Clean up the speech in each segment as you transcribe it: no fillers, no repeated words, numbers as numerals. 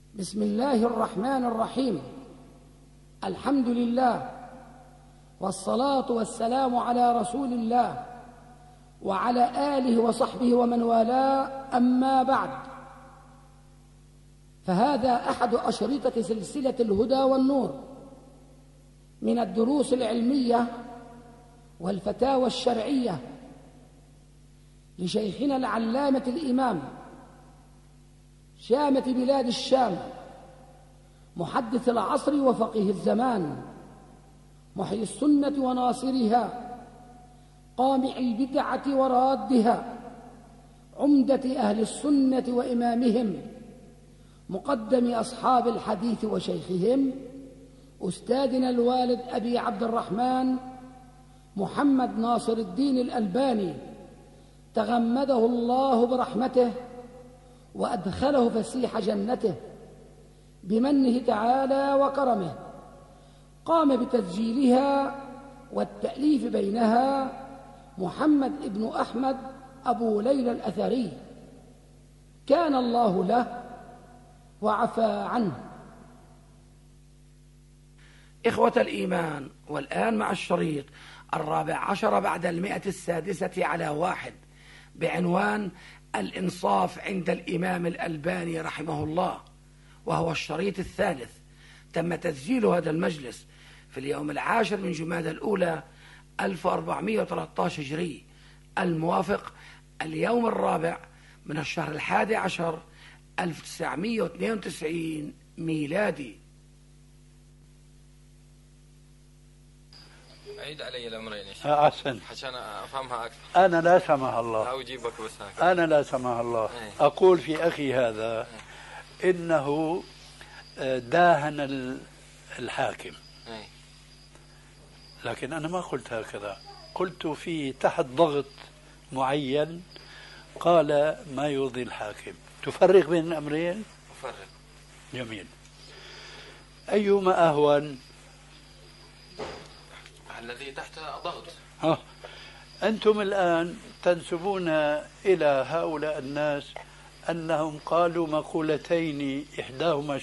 بسم الله الرحمن الرحيم. الحمد لله والصلاة والسلام على رسول الله وعلى آله وصحبه ومن والاه، أما بعد، فهذا أحد أشرطة سلسلة الهدى والنور من الدروس العلمية والفتاوى الشرعية لشيخنا العلامة الإمام شامة بلاد الشام، محدث العصر وفقيه الزمان، محيي السنة وناصرها، قامع البدعة ورادها، عمدة أهل السنة وإمامهم، مقدم أصحاب الحديث وشيخهم، أستاذنا الوالد أبي عبد الرحمن محمد ناصر الدين الألباني، تغمده الله برحمته وأدخله فسيح جنته بمنه تعالى وكرمه. قام بتسجيلها والتأليف بينها محمد ابن أحمد أبو ليلى الأثري، كان الله له وعفى عنه. إخوة الإيمان، والآن مع الشريط 14 بعد 106 على 1 بعنوان الإنصاف عند الإمام الألباني رحمه الله، وهو الشريط الثالث. تم تسجيل هذا المجلس في اليوم 10 من جمادى الأولى 1413 هجري، الموافق اليوم 4 من الشهر 11 1992 ميلادي. عيد علي الأمرين يا شيخ. أحسن عشان أفهمها أكثر. أنا لا سمح الله، أو أجيبك بس هكذا. أنا لا سمح الله أقول في أخي هذا إنه داهن الحاكم، لكن أنا ما قلت هكذا، قلت في تحت ضغط معين قال ما يرضي الحاكم. تفرق بين الأمرين؟ أفرق. جميل. أيما أهون؟ الذي تحت ضغط. أنتم الآن تنسبون إلى هؤلاء الناس أنهم قالوا مقولتين، إحداهما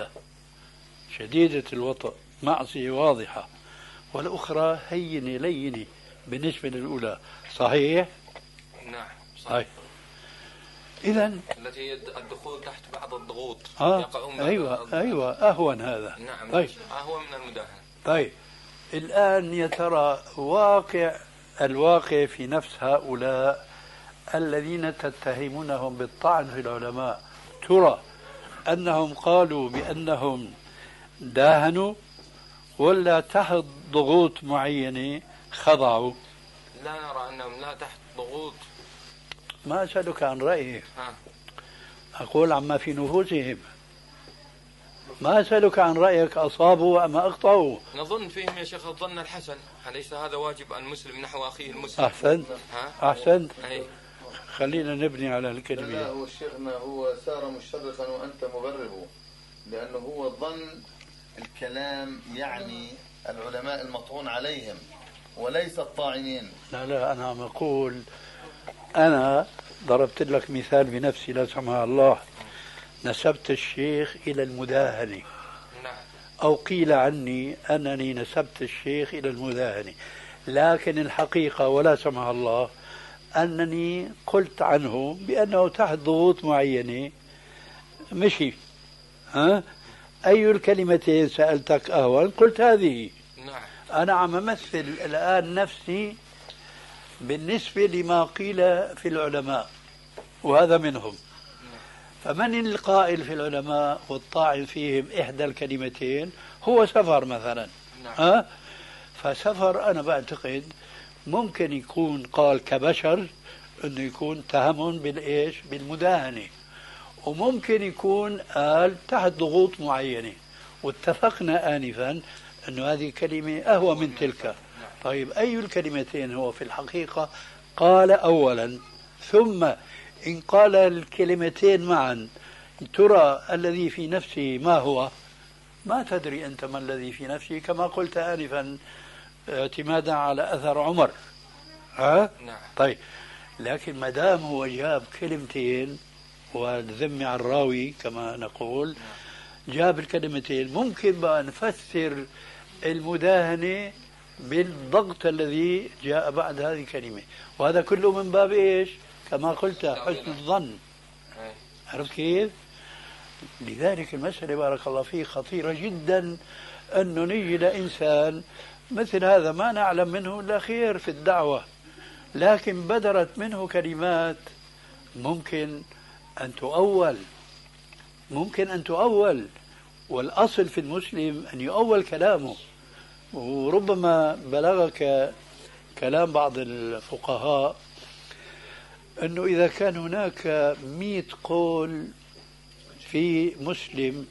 شديدة الوطأ، معصية واضحة، والأخرى هينة لينة بالنسبة للأولى. صحيح؟ نعم صحيح. إذن التي الدخول تحت بعض الضغوط أيوة أهون هذا. نعم. طيب. أهون من المداهنة. طيب الآن يا ترى الواقع في نفس هؤلاء الذين تتهمونهم بالطعن في العلماء، ترى أنهم قالوا بأنهم داهنوا ولا تحت ضغوط معينة خضعوا؟ لا نرى أنهم لا تحت ضغوط. ما أسألك عن رأيهم، أقول عما في نفوسهم. ما أسألك عن رأيك أصابوا أم أخطأوا. نظن فيهم يا شيخ الظن الحسن، أليس هذا واجب المسلم نحو أخيه المسلم؟ أحسنت. خلينا نبني على الكلمة. لا هو شيخنا هو سار مشرقا وأنت مغرب، لأنه هو ظن الكلام يعني العلماء المطعون عليهم وليس الطاعنين. لا أنا عم أقول، أنا ضربت لك مثال بنفسي لا سمح الله، نسبت الشيخ إلى المداهنة، أو قيل عني أنني نسبت الشيخ إلى المداهنة، لكن الحقيقة ولا سمح الله أنني قلت عنه بأنه تحت ضغوط معينة مشي. أي الكلمتين سألتك أهون؟ قلت هذه. أنا عم أمثل الآن نفسي بالنسبة لما قيل في العلماء، وهذا منهم. فمن القائل في العلماء والطاعن فيهم إحدى الكلمتين هو سفر مثلا. فسفر أنا بعتقد ممكن يكون قال كبشر أنه يكون تهم بالإيش؟ بالمداهنة، وممكن يكون قال تحت ضغوط معينة، واتفقنا آنفا أنه هذه كلمة أهوى من تلك. طيب أي الكلمتين هو في الحقيقة قال أولا، ثم إن قال الكلمتين معا ترى الذي في نفسه ما هو؟ ما تدري أنت ما الذي في نفسه، كما قلت آنفا اعتمادا على أثر عمر. طيب لكن ما دام هو جاب كلمتين والذم على الراوي كما نقول، جاب الكلمتين. ممكن بقى نفسر المداهنة بالضغط الذي جاء بعد هذه الكلمة، وهذا كله من باب إيش؟ كما قلت حسن الظن. عرفت كيف؟ لذلك المسألة بارك الله فيه خطيرة جدا، أنه نيجي لإنسان مثل هذا ما نعلم منه إلا خير في الدعوة، لكن بدرت منه كلمات ممكن أن تؤول، والأصل في المسلم أن يؤول كلامه. وربما بلغك كلام بعض الفقهاء أنه إذا كان هناك 100 قول في مسلم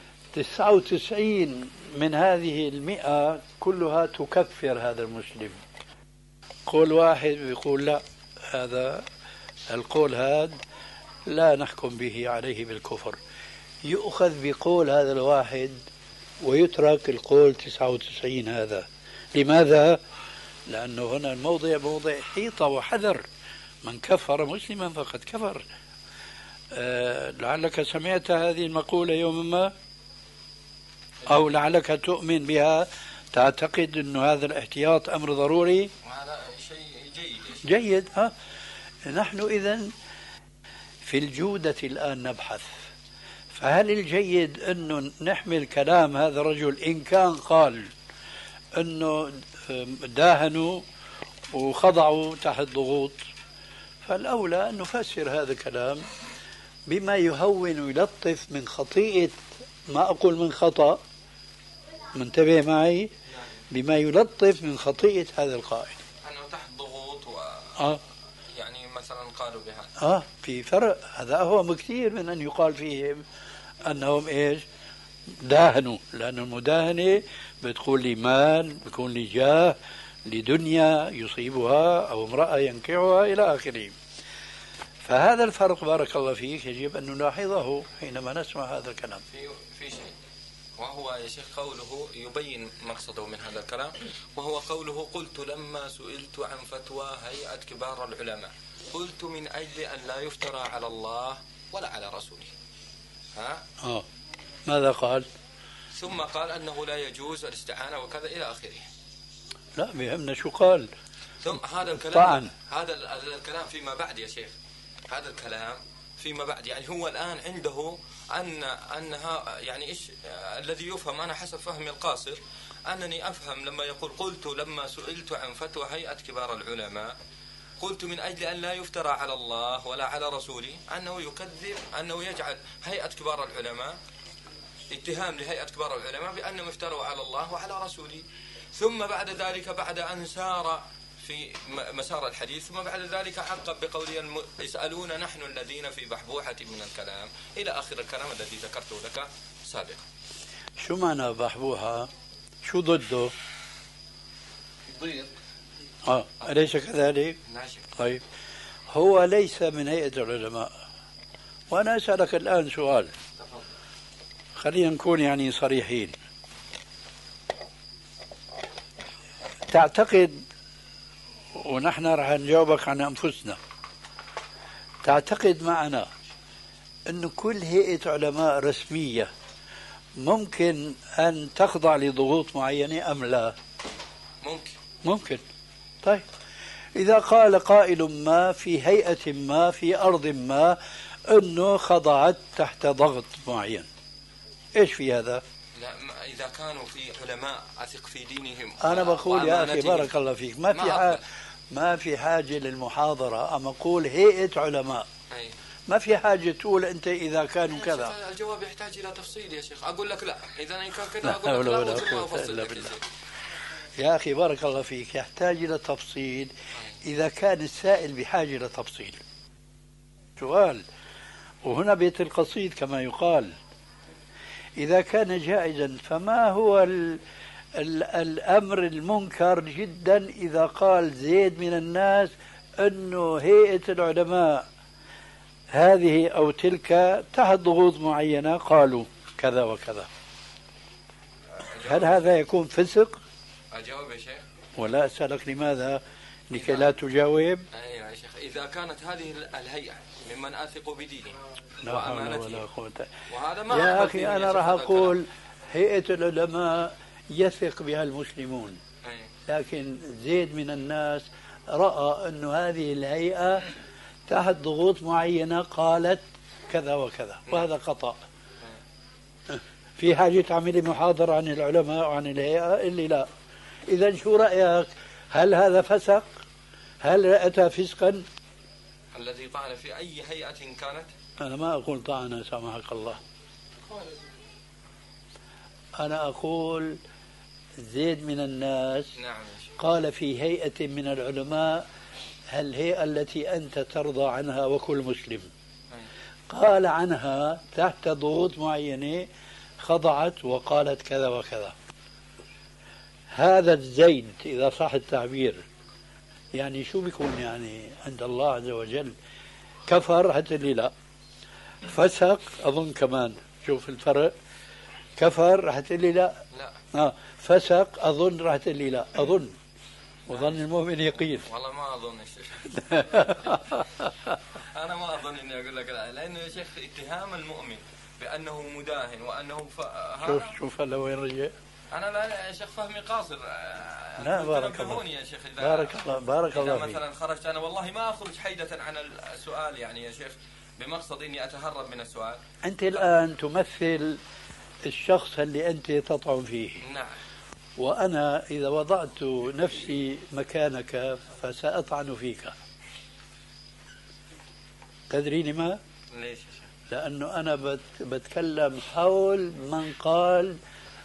99 من هذه 100 كلها تكفر هذا المسلم. قول واحد يقول لا، هذا القول هذا لا نحكم به عليه بالكفر، يؤخذ بقول هذا الواحد ويترك القول 99 هذا. لماذا؟ لأنه هنا الموضع موضع حيطة وحذر، من كفر مسلما فقد كفر. لعلك سمعت هذه المقولة يوما ما، أو لعلك تؤمن بها، تعتقد أن هذا الاحتياط أمر ضروري. هذا شيء جيد. نحن إذن في الجودة الآن نبحث، فهل الجيد أنه نحمل كلام هذا الرجل إن كان قال أنه داهنوا وخضعوا تحت ضغوط، فالأولى أن نفسر هذا الكلام بما يهون ويلطف من خطيئة، ما أقول من خطأ، منتبه معي، بما يلطف من خطيئة هذا القائل أنه تحت ضغوط يعني مثلا قالوا بهذا في فرق. هذا هو بكثير من أن يقال فيهم أنهم إيش؟ داهنوا، لأن المداهنة بتكون لي مال، بتكون لي جاه، لدنيا يصيبها أو امرأة ينكعها إلى آخره. فهذا الفرق بارك الله فيك يجب أن نلاحظه حينما نسمع هذا الكلام. في شيء، وهو يا شيخ قوله يبين مقصده من هذا الكلام، وهو قوله قلت لما سئلت عن فتوى هيئة كبار العلماء قلت من أجل أن لا يفترى على الله ولا على رسوله. ماذا قال؟ ثم قال أنه لا يجوز الاستعانة وكذا إلى آخره. لا بيهمنا شو قال. ثم هذا الكلام طبعا. هذا الكلام فيما بعد يا شيخ، هذا الكلام فيما بعد، يعني هو الآن عنده أنها يعني إيش الذي يفهم، أنا حسب فهمي القاصر أنني أفهم لما يقول قلت لما سئلت عن فتوى هيئة كبار العلماء قلت من أجل أن لا يفترى على الله ولا على رسوله، أنه يكذب، أنه يجعل هيئة كبار العلماء اتهام لهيئة كبار العلماء بأنهم افتروا على الله وعلى رسوله. ثم بعد ذلك بعد أن سار في مسار الحديث ثم بعد ذلك عقب بقوله يسألون نحن الذين في بحبوحة من الكلام إلى آخر الكلام الذي ذكرته لك سابقا. شو معنى بحبوحة؟ شو ضده؟ ضيق. أليس كذلك؟ طيب هو ليس من هيئة العلماء. وأنا أسألك الآن سؤال، خلينا نكون يعني صريحين. تعتقد، ونحن رح نجاوبك عن أنفسنا، تعتقد معنا أن كل هيئة علماء رسمية ممكن أن تخضع لضغوط معينة أم لا؟ ممكن. طيب إذا قال قائل ما في هيئة ما في أرض ما أنه خضعت تحت ضغط معين، إيش في هذا؟ لا، إذا كانوا في علماء أثق في دينهم. أنا بقول يا أخي بارك الله فيك ما في حاجة للمحاضرة، أما أقول هيئة علماء. ما في حاجة تقول أنت إذا كانوا كذا. الجواب يحتاج إلى تفصيل يا شيخ. أقول لك لا، إذا كان كذا أقول لك لا أفصل لك. يا أخي بارك الله فيك، يحتاج إلى تفصيل إذا كان السائل بحاجة إلى تفصيل. سؤال، وهنا بيت القصيد كما يقال، إذا كان جائزا فما هو الأمر المنكر جدا إذا قال زيد من الناس أنه هيئة العلماء هذه أو تلك تحت ضغوط معينة قالوا كذا وكذا، هل هذا يكون فسق؟ أجاوب يا شيخ؟ ولا أسألك لماذا لكي لا تجاوب؟ أيوة يا شيخ، إذا كانت هذه الهيئة ممن أثق بدينه لا حول ولا قوة. وهذا ما يا أخي أنا راح أقول هيئة العلماء يثق بها المسلمون، لكن زيد من الناس رأى أن هذه الهيئة تحت ضغوط معينة قالت كذا وكذا، وهذا خطأ. في حاجة تعملي محاضرة عن العلماء وعن الهيئة؟ اللي لا. إذا شو رأيك؟ هل هذا فسق؟ هل أتى فسقا؟ الذي طعن في أي هيئة كانت؟ أنا ما أقول طعن سامحك الله، أنا أقول زيد من الناس قال في هيئة من العلماء الهيئة التي أنت ترضى عنها وكل مسلم، قال عنها تحت ضغوط معينة خضعت وقالت كذا وكذا. هذا الزيد إذا صح التعبير يعني شو بيكون يعني عند الله عز وجل؟ كفر هتقولي لا، فسق أظن كمان، شوف الفرق، كفر راح تقول لي لا، فسق أظن راح تقول لي لا، أظن وظن المؤمن يقين. والله ما أظن يا شيخ. أنا ما أظن إني أقول لك لا، لأنه يا شيخ اتهام المؤمن بأنه مداهن وأنه شوف هلا وين رجع. أنا لا يا شيخ فهمي قاصر. لا بارك الله يا شيخ. بارك الله فيك. مثلا خرجت أنا والله ما أخرج حيدة عن السؤال يعني يا شيخ بمقصد إني أتهرب من السؤال. أنت الآن تمثل الشخص اللي أنت تطعن فيه. نعم. وأنا إذا وضعت نفسي مكانك فسأطعن فيك. تدري لما؟ ليش؟ لأنه أنا بتكلم حول من قال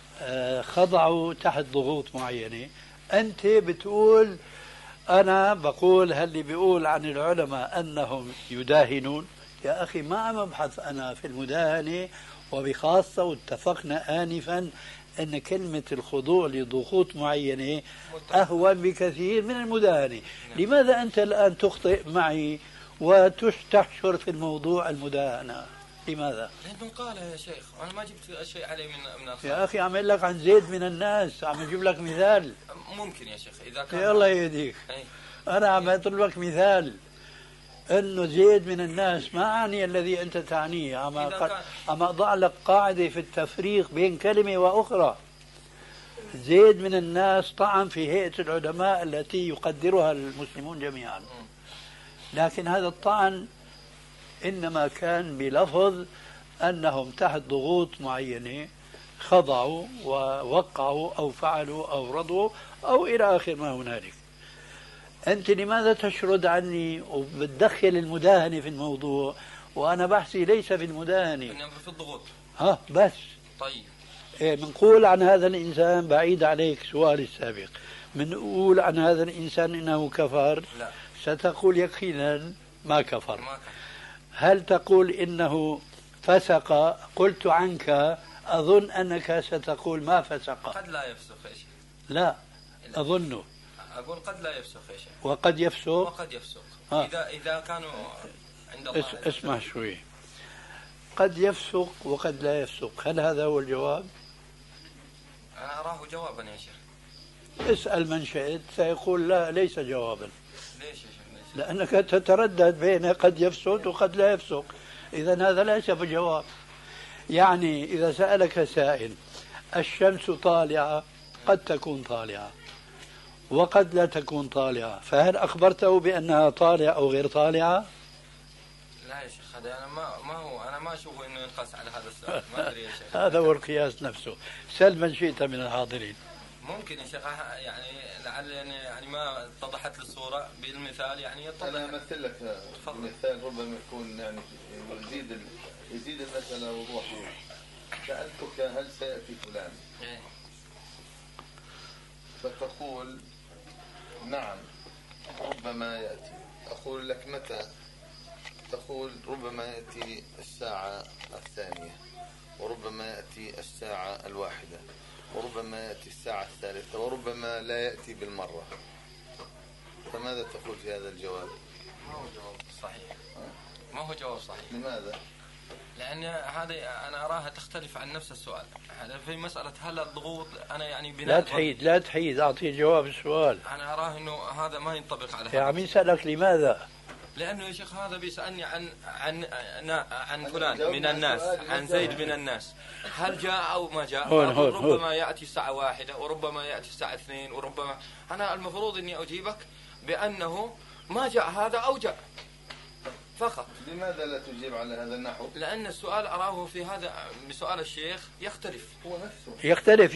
خضعوا تحت ضغوط معينة. أنت بتقول أنا بقول هل بيقول عن العلماء أنهم يداهنون. يا أخي ما عم أبحث أنا في المداهنة، وبخاصة واتفقنا آنفا أن كلمة الخضوع لضغوط معينة أهون بكثير من المداهنة. لماذا أنت الآن تخطئ معي وتحشر في الموضوع المداهنة؟ لماذا؟ لأنه قال يا شيخ، أنا ما جبت شيء عليه من الخارج. يا أخي أعمل لك عن زيد من الناس، عم أجيب لك مثال. ممكن يا شيخ إذا كان يا الله يهديك. أنا عم أضرب لك مثال أنه زيد من الناس، ما أعني الذي أنت تعنيه، عم أضع لك قاعدة في التفريق بين كلمة وأخرى. زيد من الناس طعن في هيئة العلماء التي يقدرها المسلمون جميعا، لكن هذا الطعن إنما كان بلفظ أنهم تحت ضغوط معينة خضعوا ووقعوا أو فعلوا أو رضوا أو إلى آخر ما هنالك. أنت لماذا تشرد عني وبتدخل المداهنة في الموضوع وأنا بحثي ليس في المداهنة، إنما في الضغوط؟ بس. طيب بنقول عن هذا الإنسان، بعيد عليك سؤالي السابق، بنقول عن هذا الإنسان إنه كفر؟ لا. ستقول يقينا ما كفر. هل تقول إنه فسق؟ قلت عنك أظن أنك ستقول ما فسق. قد لا يفسق يا شيخ. لا أظنه. أقول قد لا يفسق يا شيخ. وقد يفسق. وقد يفسق. إذا كانوا عند الله. اسمع شوي. قد يفسق وقد لا يفسق، هل هذا هو الجواب؟ أنا أراه جوابا يا شيخ. اسأل من شئت سيقول لا ليس جوابا. ليش يا شيخ؟ لأنك تتردد بين قد يفسد وقد لا يفسق، إذا هذا ليس بجواب. يعني إذا سألك سائل الشمس طالعة، قد تكون طالعة وقد لا تكون طالعة، فهل أخبرته بأنها طالعة أو غير طالعة؟ لا يا شيخ، هذا أنا ما أشوفه إنه ينقاس على هذا السؤال. ما أدري يا شيخ. هذا هو القياس نفسه. سل من شئت من الحاضرين. ممكن يا شيخ يعني لعل يعني ما اتضحت الصورة بالمثال يعني يتضح. أنا أمثل لك مثال ربما يكون يعني يزيد المسألة وضوحا. سألتك هل سيأتي فلان؟ فتقول نعم ربما يأتي. أقول لك متى؟ تقول ربما يأتي الساعة 2، وربما يأتي الساعة 1، وربما يأتي الساعة 3، وربما لا يأتي بالمرة. فماذا تقول في هذا الجواب؟ ما هو جواب صحيح. ما هو جواب صحيح. لماذا؟ لأن هذه أنا أراها تختلف عن نفس السؤال. هذا في مسألة هل الضغوط أنا يعني بناء لا تحيد أعطي جواب السؤال. أنا أراه إنه هذا ما ينطبق على يا عم يسألك لماذا؟ لأنه يا شيخ هذا بيسألني عن فلان من الناس، عن زيد من الناس، هل جاء أو ما جاء؟ ربما يأتي الساعة 1 وربما يأتي الساعة 2 وربما. أنا المفروض أني أجيبك بأنه ما جاء هذا أو جاء فقط. لماذا لا تجيب على هذا النحو؟ لأن السؤال أراه في هذا بسؤال الشيخ يختلف. هو نفسه يختلف.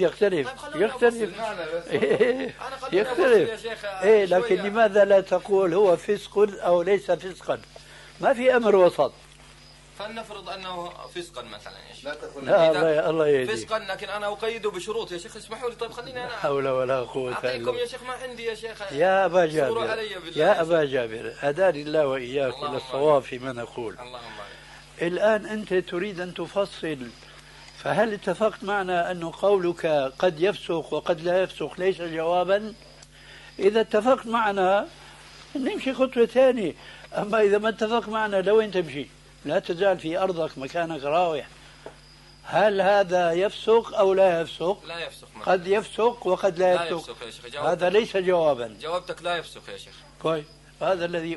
يا شيخ. لكن لماذا لا تقول هو فسق أو ليس فسقا؟ ما في أمر وسط. فلنفرض أنه فسقا مثلا يا شيخ. لا تقول الله يهديك. فسقا، لكن أنا أقيده بشروط يا شيخ. اسمحوا لي طيب، خليني أنا لا حول ولا قوة إلا أعطيكم بالله. يا شيخ ما عندي يا شيخ. يا أبا جابر، يا أبا جابر، هداني الله وإياك إلى الصواب فيما نقول. الآن أنت تريد أن تفصل، فهل اتفقت معنا أن قولك قد يفسق وقد لا يفسق ليس جوابا؟ إذا اتفقت معنا نمشي خطوة ثانية، أما إذا ما اتفق معنا لوين تمشي؟ لا تزال في أرضك مكانك راوح. هل هذا يفسق أو لا يفسق؟ لا يفسق. قد يفسق وقد لا يفسق. يا شيخ. هذا ليس جوابا. جوابتك لا يفسق يا شيخ. كويس، هذا الذي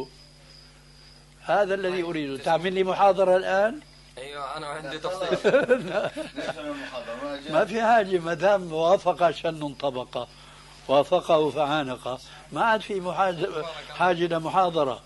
أريده. تعمل لي محاضرة الآن؟ ايوه انا عندي تفصيل. ما في حاجة، ما دام وافق شن طبقة وافقه فعانقه، ما عاد في حاجة لمحاضرة.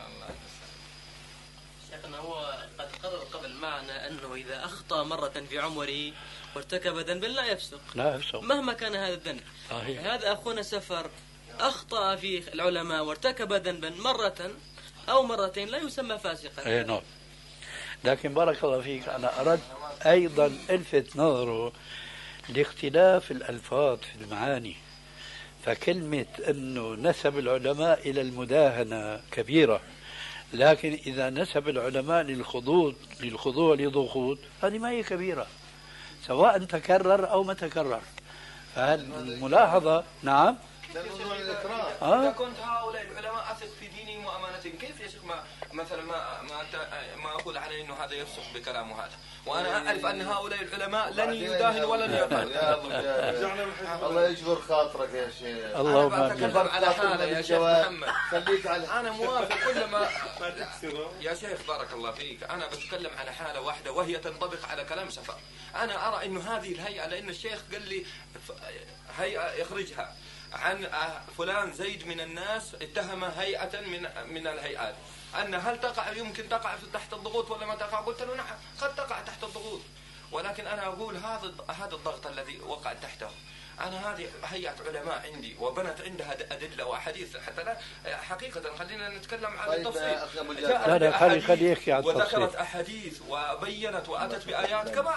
شيخنا هو قد قرر قبل معنا أنه إذا أخطأ مرة في عمره وارتكب ذنبا لا يفسق مهما كان هذا الذنب. هذا أخونا سفر أخطأ في العلماء وارتكب ذنبا مرة أو مرتين لا يسمى فاسقا. نعم. لكن بارك الله فيك، أنا أردت أيضا ألفت نظره لاختلاف الألفاظ في المعاني. فكلمة أنه نسب العلماء إلى المداهنة كبيرة، لكن إذا نسب العلماء للخضوع لضغوط هذه ما هي كبيرة، سواء تكرر أو ما تكرر. فالملاحظة نعم. إذا كنت هؤلاء العلماء أثق في دينهم وأمانتهم، كيف يا شيخ مثلا ما أقول عليه إنه هذا يفسق بكلامه هذا، وأنا أعرف أن هؤلاء هؤلاء لن يداهن ولن يقل. الله يجبر خاطرك يا شيخ. اللهم أنا بتكلم على حالة يا شيخ محمد. خليك على أنا موافق كلما يا شيخ بارك الله فيك. أنا بتكلم على حالة واحدة وهي تنطبق على كلام سفر. أنا أرى إنه هذه الهيئة، لأن الشيخ قال لي هيئة يخرجها عن فلان زيد من الناس اتهم هيئة من الهيئات أن هل يمكن تقع تحت الضغوط ولا ما تقع؟ قلت له نعم قد تقع تحت الضغوط، ولكن أنا أقول هذا الضغط الذي وقع تحته، أنا هذه هيئة علماء عندي وبنت عندها أدلة وأحاديث، حتى لا حقيقة خلينا نتكلم عن التفصيل. لا خلي يحكي عن التفصيل. وذكرت أحاديث وبينت وأتت بآيات كما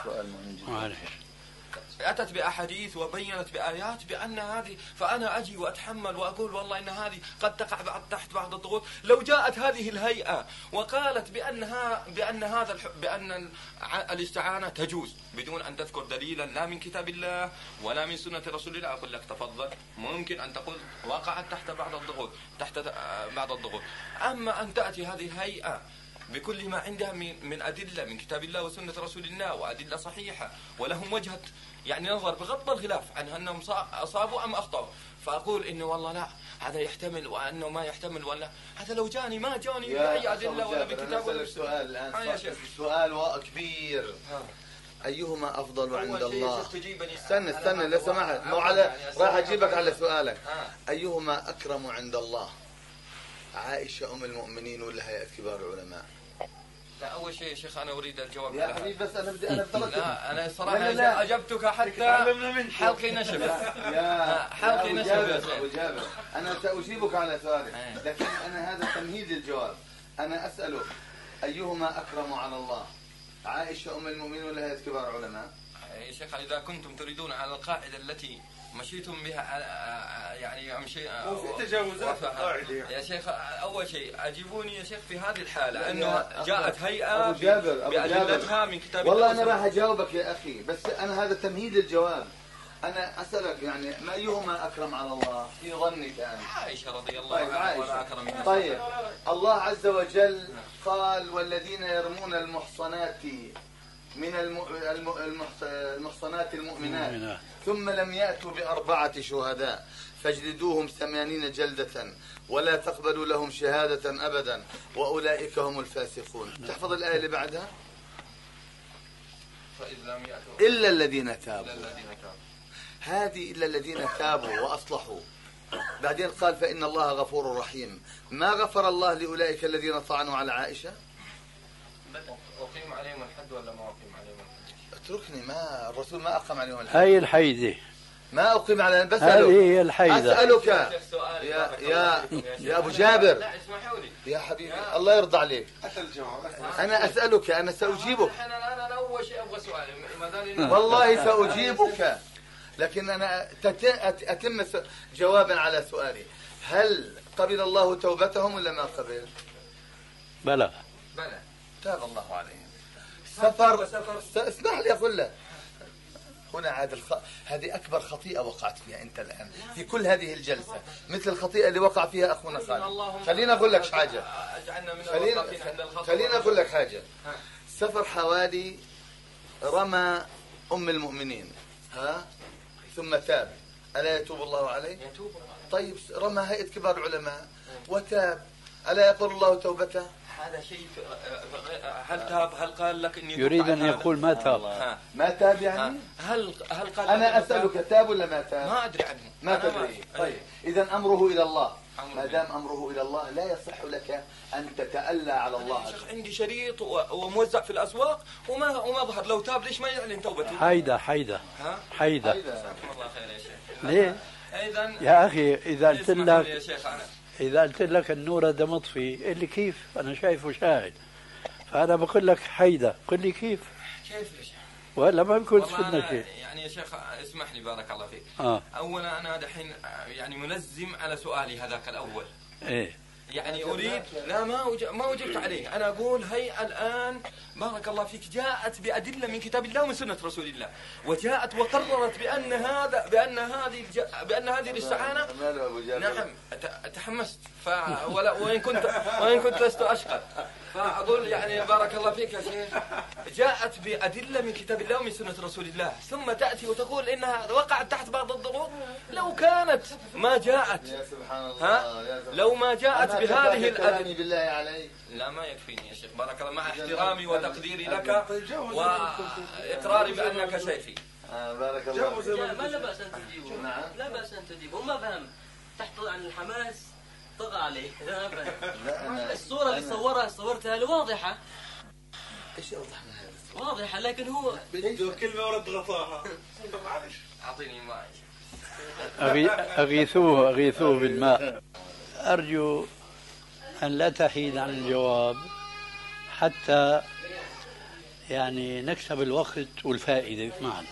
أتت بأحاديث وبينت بآيات بأن هذه، فأنا أجي وأتحمل وأقول والله إن هذه قد تقع تحت بعض الضغوط. لو جاءت هذه الهيئة وقالت بأن الاستعانة تجوز بدون أن تذكر دليلا لا من كتاب الله ولا من سنة رسول الله، أقول لك تفضل، ممكن أن تقول وقعت تحت بعض الضغوط. أما أن تأتي هذه الهيئة بكل ما عندها من أدلة من كتاب الله وسنة رسول الله وأدلة صحيحة ولهم وجهة يعني نظر بغض الخلاف عن أنهم أصابوا أم أخطأوا، فأقول إنه والله لا هذا يحتمل وأنه ما يحتمل، ولا هذا لو جاني ما جاني بأي أدلة ولا بكتاب ولا السؤال الآن سؤال كبير. أيهما أفضل عند الله؟ استنى لو سمحت، راح أجيبك على سؤالك. أيهما أكرم عند الله، عائشة أم المؤمنين ولا هيئة كبار العلماء؟ لا أول شيء يا شيخ أنا أريد الجواب يا حبيبي، بس أنا لا أنا صراحة أجبتك حتى حلقي نشف. حلقي نشف يا جابر. أنا سأجيبك على سؤالك، لكن أنا هذا تمهيد للجواب. أنا أسأله أيهما أكرم على الله، عائشة أم المؤمنين ولا هيئة كبار العلماء؟ يا شيخ إذا كنتم تريدون على القاعدة التي مشيتم بها يعني امشي وفي تجاوزات القاعده يا شيخ، اول شيء اجيبوني يا شيخ في هذه الحاله انه جاءت هيئه بادلتها من كتاب الله. والله انا راح اجاوبك يا اخي، بس انا هذا تمهيد للجواب. انا اسالك يعني ما ايهما اكرم على الله في ظنك انت؟ عائشه رضي الله عنها ولا اكرم منها. طيب الله عز وجل قال والذين يرمون المحصنات من المحصنات المؤمنات ثم لم يأتوا ب4 شهداء فاجلدوهم 80 جلدة ولا تقبلوا لهم شهادة أبدا وأولئك هم الفاسقون. تحفظ الآية اللي بعدها؟ إلا الذين تابوا. هذه إلا الذين تابوا وأصلحوا. بعدين قال فإن الله غفور رحيم. ما غفر الله لأولئك الذين طعنوا على عائشة؟ أقيم عليهم الحد ولا ما أقيم عليهم الحد؟ اتركني، ما الرسول ما أقام عليهم الحد. هاي الحيدة ما أقيم عليهم، بس هذه هي الحيدة. أسألك يا أبو جابر. لا اسمحوا لي يا حبيبي الله يرضى عليك. أنا أسألك، أنا سأجيبك. أنا أول شيء أبغى سؤال. والله سأجيبك، لكن أنا أتم جوابا على سؤالي. هل قبل الله توبتهم ولا ما قبل؟ بلى تاب الله عليهم. سفر اسمح لي أقول لك هنا هذه أكبر خطيئة وقعت فيها أنت الآن في كل هذه الجلسة، مثل الخطيئة اللي وقع فيها أخونا خالد. خلينا أقول لك حاجة، خلينا أقول لك حاجة. سفر حوالي رمى أم المؤمنين ثم تاب، ألا يتوب الله عليه؟ يتوب. طيب رمى هيئة كبار العلماء وتاب، ألا يقبل الله توبته؟ هذا شيء. هل تاب؟ هل قال لك اني يريد ان يقول ما تاب؟ ما تاب يعني؟ هل قال؟ انا اسالك تاب ولا ما تاب؟ ما ادري عنه. ما تدري. طيب اذا امره الى الله. ما دام امره الى الله لا يصح لك ان تتألى على الله. يا شيخ عندي شريط وموزع في الاسواق وما ظهر. لو تاب ليش ما يعلن توبته؟ حيدة حيدة. الله خير يا شيخ. ليه؟ اذا يا اخي اذا قلت لك يا شيخ إذا قلت لك النور ده مطفي اللي كيف أنا شايفه شاهد، فأنا بقول لك حيدة قل لي كيف يا شيخ ولا ما بكون سنة شيء. يعني يا شيخ اسمح لي بارك الله فيك. أولا أنا دحين يعني ملزم على سؤالي هذاك الأول. إيه يعني أريد لا ما وجبت عليه. أنا أقول هي الآن بارك الله فيك جاءت بأدلة من كتاب الله ومن سنة رسول الله، وجاءت وقررت بأن هذه الاستعانة. نعم تحمست وإن كنت لست أشقى. فأقول يعني بارك الله فيك يا شيخ جاءت بأدلة من كتاب الله ومن سنة رسول الله، ثم تأتي وتقول إنها وقعت تحت بعض الضغوط. لو كانت ما جاءت يا سبحان الله لو ما جاءت بهذه الأدلة بالله عليك لا ما يكفيني يا شيخ بارك الله، مع احترامي وتقديري لك وإقراري بأنك شيخي. بارك الله. ما لا بأس أن تجيبه. لا بأس أن تجيبه. وما فهم تحت عن الحماس طغى عليه. الصورة اللي صورتها له واضحة. ايش اوضح من هذا؟ واضحة لكن هو بده كلمة ورد غطاها. معلش أعطيني ماء. أغيثوه بالماء. أرجو أن لا تحيد عن الجواب حتى يعني نكسب الوقت والفائدة معا.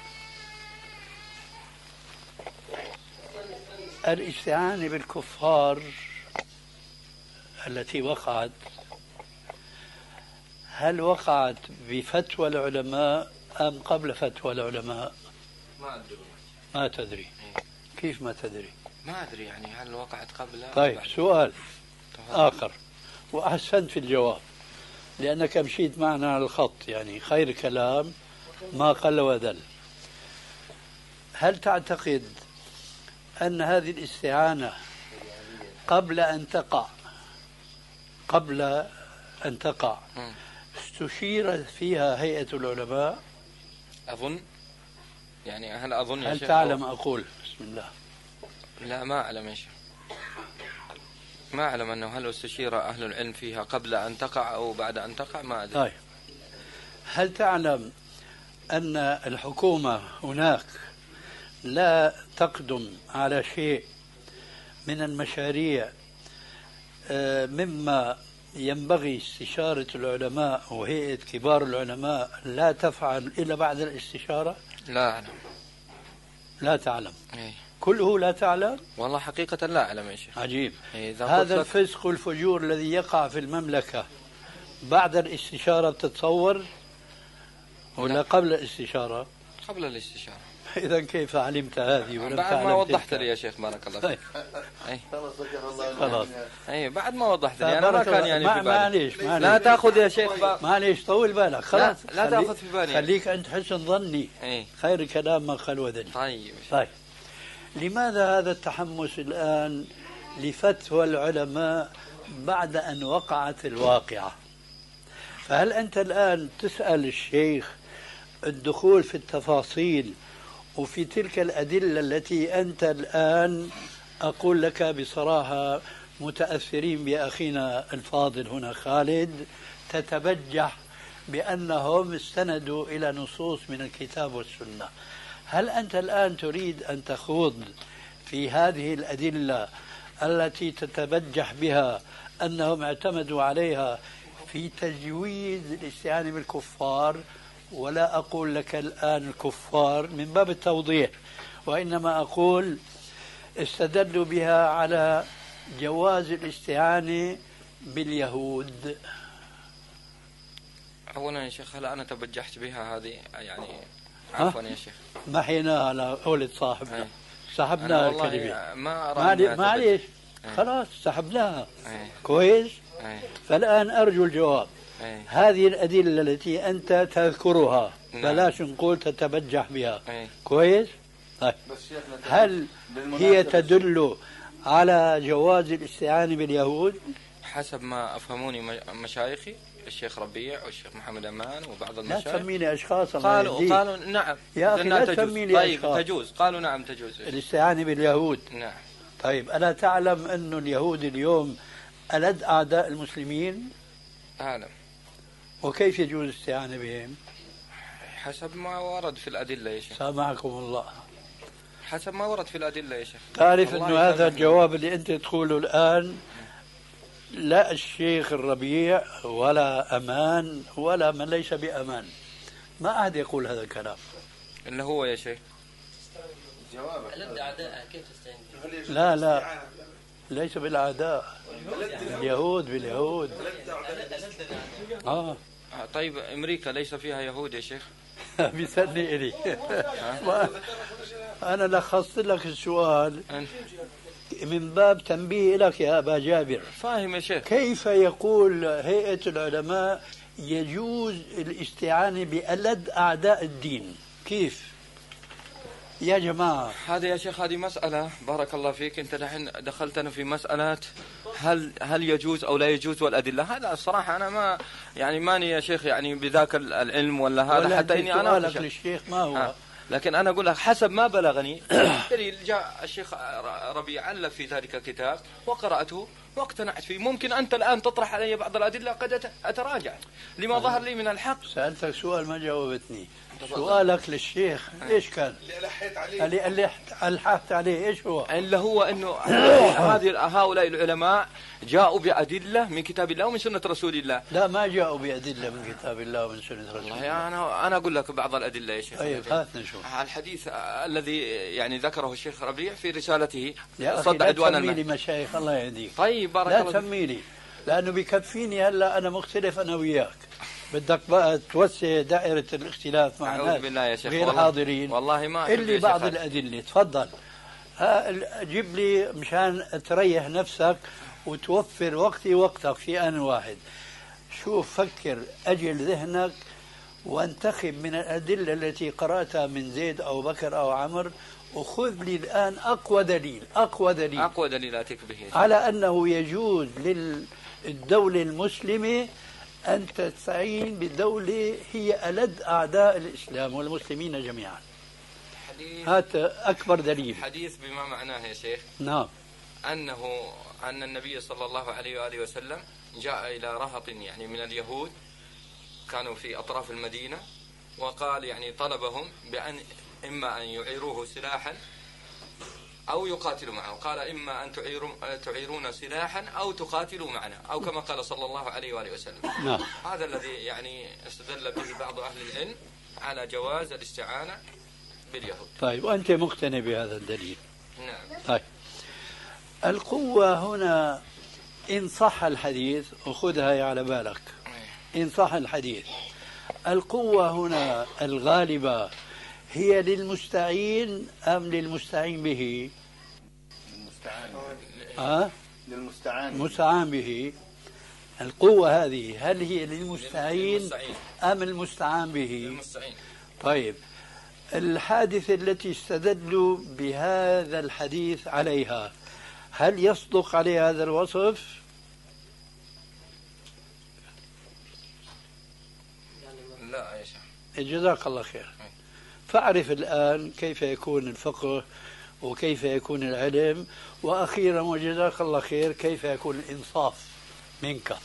الاستعانة بالكفار التي وقعت هل وقعت بفتوى العلماء أم قبل فتوى العلماء؟ ما تدري. كيف ما تدري؟ ما أدري يعني هل وقعت قبل. طيب سؤال آخر وأحسنت في الجواب لأنك مشيت معنا على الخط، يعني خير كلام ما قل ودل. هل تعتقد أن هذه الاستعانة قبل أن تقع استشير فيها هيئة العلماء؟ أظن يعني هل أظن يا هل شيخ تعلم أقول بسم الله؟ لا ما أعلم يا شيخ، ما أعلم أنه هل استشير أهل العلم فيها قبل أن تقع أو بعد أن تقع ما أدري. طيب هل تعلم أن الحكومة هناك لا تقدم على شيء من المشاريع مما ينبغي استشارة العلماء وهيئة كبار العلماء لا تفعل إلا بعد الاستشارة؟ لا أعلم. لا تعلم؟ إيه؟ كله لا تعلم؟ والله حقيقة لا أعلم يا شيخ. عجيب. إيه هذا الفسق والفجور الذي يقع في المملكة بعد الاستشارة بتتصور ولا قبل الاستشارة؟ قبل الاستشارة. إذا كيف علمت هذه ولم بعد تعلم ما وضحت تلك؟ لي يا شيخ بارك الله فيك. خلاص اي بعد ما وضحت لي انا ما كان يعني في بالي. معليش لا تاخذ يا شيخ معليش طول بالك خلاص. لا تاخذ في بالي. خليك أنت حسن ظني. خير كلام ما خل ودني. طيب لماذا هذا التحمس الآن لفتوى العلماء بعد أن وقعت الواقعة؟ فهل أنت الآن تسأل الشيخ الدخول في التفاصيل وفي تلك الأدلة التي أنت الآن أقول لك بصراحة متأثرين بأخينا الفاضل هنا خالد تتبجح بأنهم استندوا إلى نصوص من الكتاب والسنة؟ هل أنت الآن تريد أن تخوض في هذه الأدلة التي تتبجح بها أنهم اعتمدوا عليها في تجويز الاستعانة بالكفار؟ ولا أقول لك الآن الكفار من باب التوضيح، وإنما أقول استدلوا بها على جواز الاستعانة باليهود. أولا يا شيخ هل أنا تبجحت بها هذه يعني عفوا يا شيخ ما حيناها على قولة صاحبنا سحبنا الكلمة معليش خلاص سحبناها كويس. فالآن أرجو الجواب. هذه الأدلة التي أنت تذكرها بلاش نقول تتبجح بها كويس. طيب هل هي تدل على جواز الاستعانة باليهود؟ حسب ما أفهموني مشايخي الشيخ ربيع والشيخ محمد أمان وبعض المشايخ. لا تسميني أشخاص. قالوا نعم يا أخي لا تسميني طيب أشخاص. تجوز. قالوا نعم تجوز الاستعانة باليهود. نعم. طيب ألا تعلم أن اليهود اليوم ألد أعداء المسلمين؟ أعلم. وكيف يجوز الاستعانة بهم؟ حسب ما ورد في الأدلة يا شيخ. سامحكم الله. حسب ما ورد في الأدلة يا شيخ. تعرف أنه هذا الجواب اللي أنت تقوله الآن لا الشيخ الربيع ولا أمان ولا من ليس بأمان ما أحد يقول هذا الكلام إلا هو يا شيخ. ألد أعداء كيف تستعين؟ لا ليس بالأعداء باليهود. طيب أمريكا ليس فيها يهود يا شيخ؟ بيسألني إلي أنا لخصت لك السؤال من باب تنبيه لك يا أبا جابر. فاهم يا شيخ. كيف يقول هيئة العلماء يجوز الاستعانة بألد أعداء الدين؟ كيف يا جماعة؟ هذا يا شيخ هذه مسألة بارك الله فيك. أنت الحين دخلتنا في مسألة هل يجوز أو لا يجوز والأدلة. هذا الصراحة أنا ما يعني ماني يا شيخ يعني بذاك العلم ولا هذا حتى إني أنا للشيخ ما هو لكن أنا أقول لك حسب ما بلغني. جاء الشيخ ربيع ألف في ذلك الكتاب وقرأته واقتنعت فيه. ممكن أنت الآن تطرح علي بعض الأدلة قد أتراجع لما ظهر لي من الحق. سألتك سؤال ما جاوبتني. سؤالك للشيخ ايش كان؟ اللي ألحقت عليه ايش هو؟ اللي هو انه هؤلاء العلماء جاءوا بأدلة من كتاب الله ومن سنة رسول الله. لا ما جاءوا بأدلة من كتاب الله ومن سنة رسول الله. أنا أقول لك بعض الأدلة يا شيخ. طيب هاتنا شوف الحديث الذي يعني ذكره الشيخ ربيع في رسالته صد عدوان المهدي. لا تسمي لي مشايخ الله يهديك. طيب بارك الله. لا تسمي لي لأنه بكفيني هلا أنا مختلف أنا وياك. بدك بقى توسع دائرة الاختلاف مع الناس غير حاضرين. والله ما اللي بعض الأدلة تفضل جيب لي مشان تريح نفسك وتوفر وقتي وقتك في آن واحد. شوف فكر أجل ذهنك وانتخب من الأدلة التي قرأتها من زيد أو بكر أو عمر وخذ لي الآن أقوى دليل أتيك به على أنه يجوز للدولة المسلمة أن تستعين بدولة هي ألد أعداء الإسلام والمسلمين جميعا. هذا أكبر دليل. حديث بما معناه يا شيخ. نعم. أن النبي صلى الله عليه وآله وسلم جاء إلى رهط يعني من اليهود كانوا في أطراف المدينة وقال يعني طلبهم بأن إما أن يعيروه سلاحا أو يقاتلوا معه. قال إما أن تعيرون سلاحا أو تقاتلوا معنا أو كما قال صلى الله عليه وآله وسلم. نعم. هذا الذي يعني استدل به بعض أهل العلم على جواز الاستعانة باليهود. طيب وأنت مقتنع بهذا الدليل؟ نعم. طيب القوة هنا إن صح الحديث وخذها على بالك إن صح الحديث القوة هنا الغالبة هي للمستعين أم للمستعين به؟ للمستعان به. القوة هذه هل هي للمستعين أم المستعان به؟ للمستعين. طيب، الحادثة التي استدلوا بهذا الحديث عليها هل يصدق عليها هذا الوصف؟ لا يا شيخ. جزاك الله خير. فاعرف الآن كيف يكون الفقه وكيف يكون العلم، وأخيرا وجزاك الله خير كيف يكون الإنصاف منك.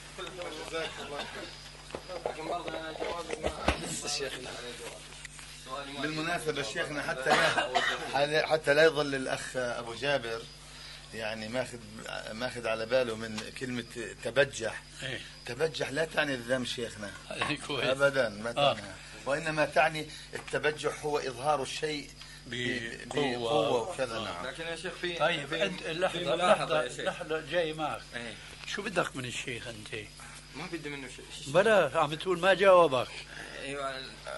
بالمناسبة شيخنا حتى لا يظل الأخ أبو جابر يعني ماخذ على باله من كلمة تبجح. تبجح لا تعني الذم شيخنا أبدا، ما تعنيها، وإنما تعني التبجح هو إظهار الشيء بقوة وكذا. نعم. لكن يا شيخ في طيب أنت لحظة جاي معك. شو بدك من الشيخ أنت؟ ما بدي منه شيء. بلا عم بتقول ما جاوبك. ايوه،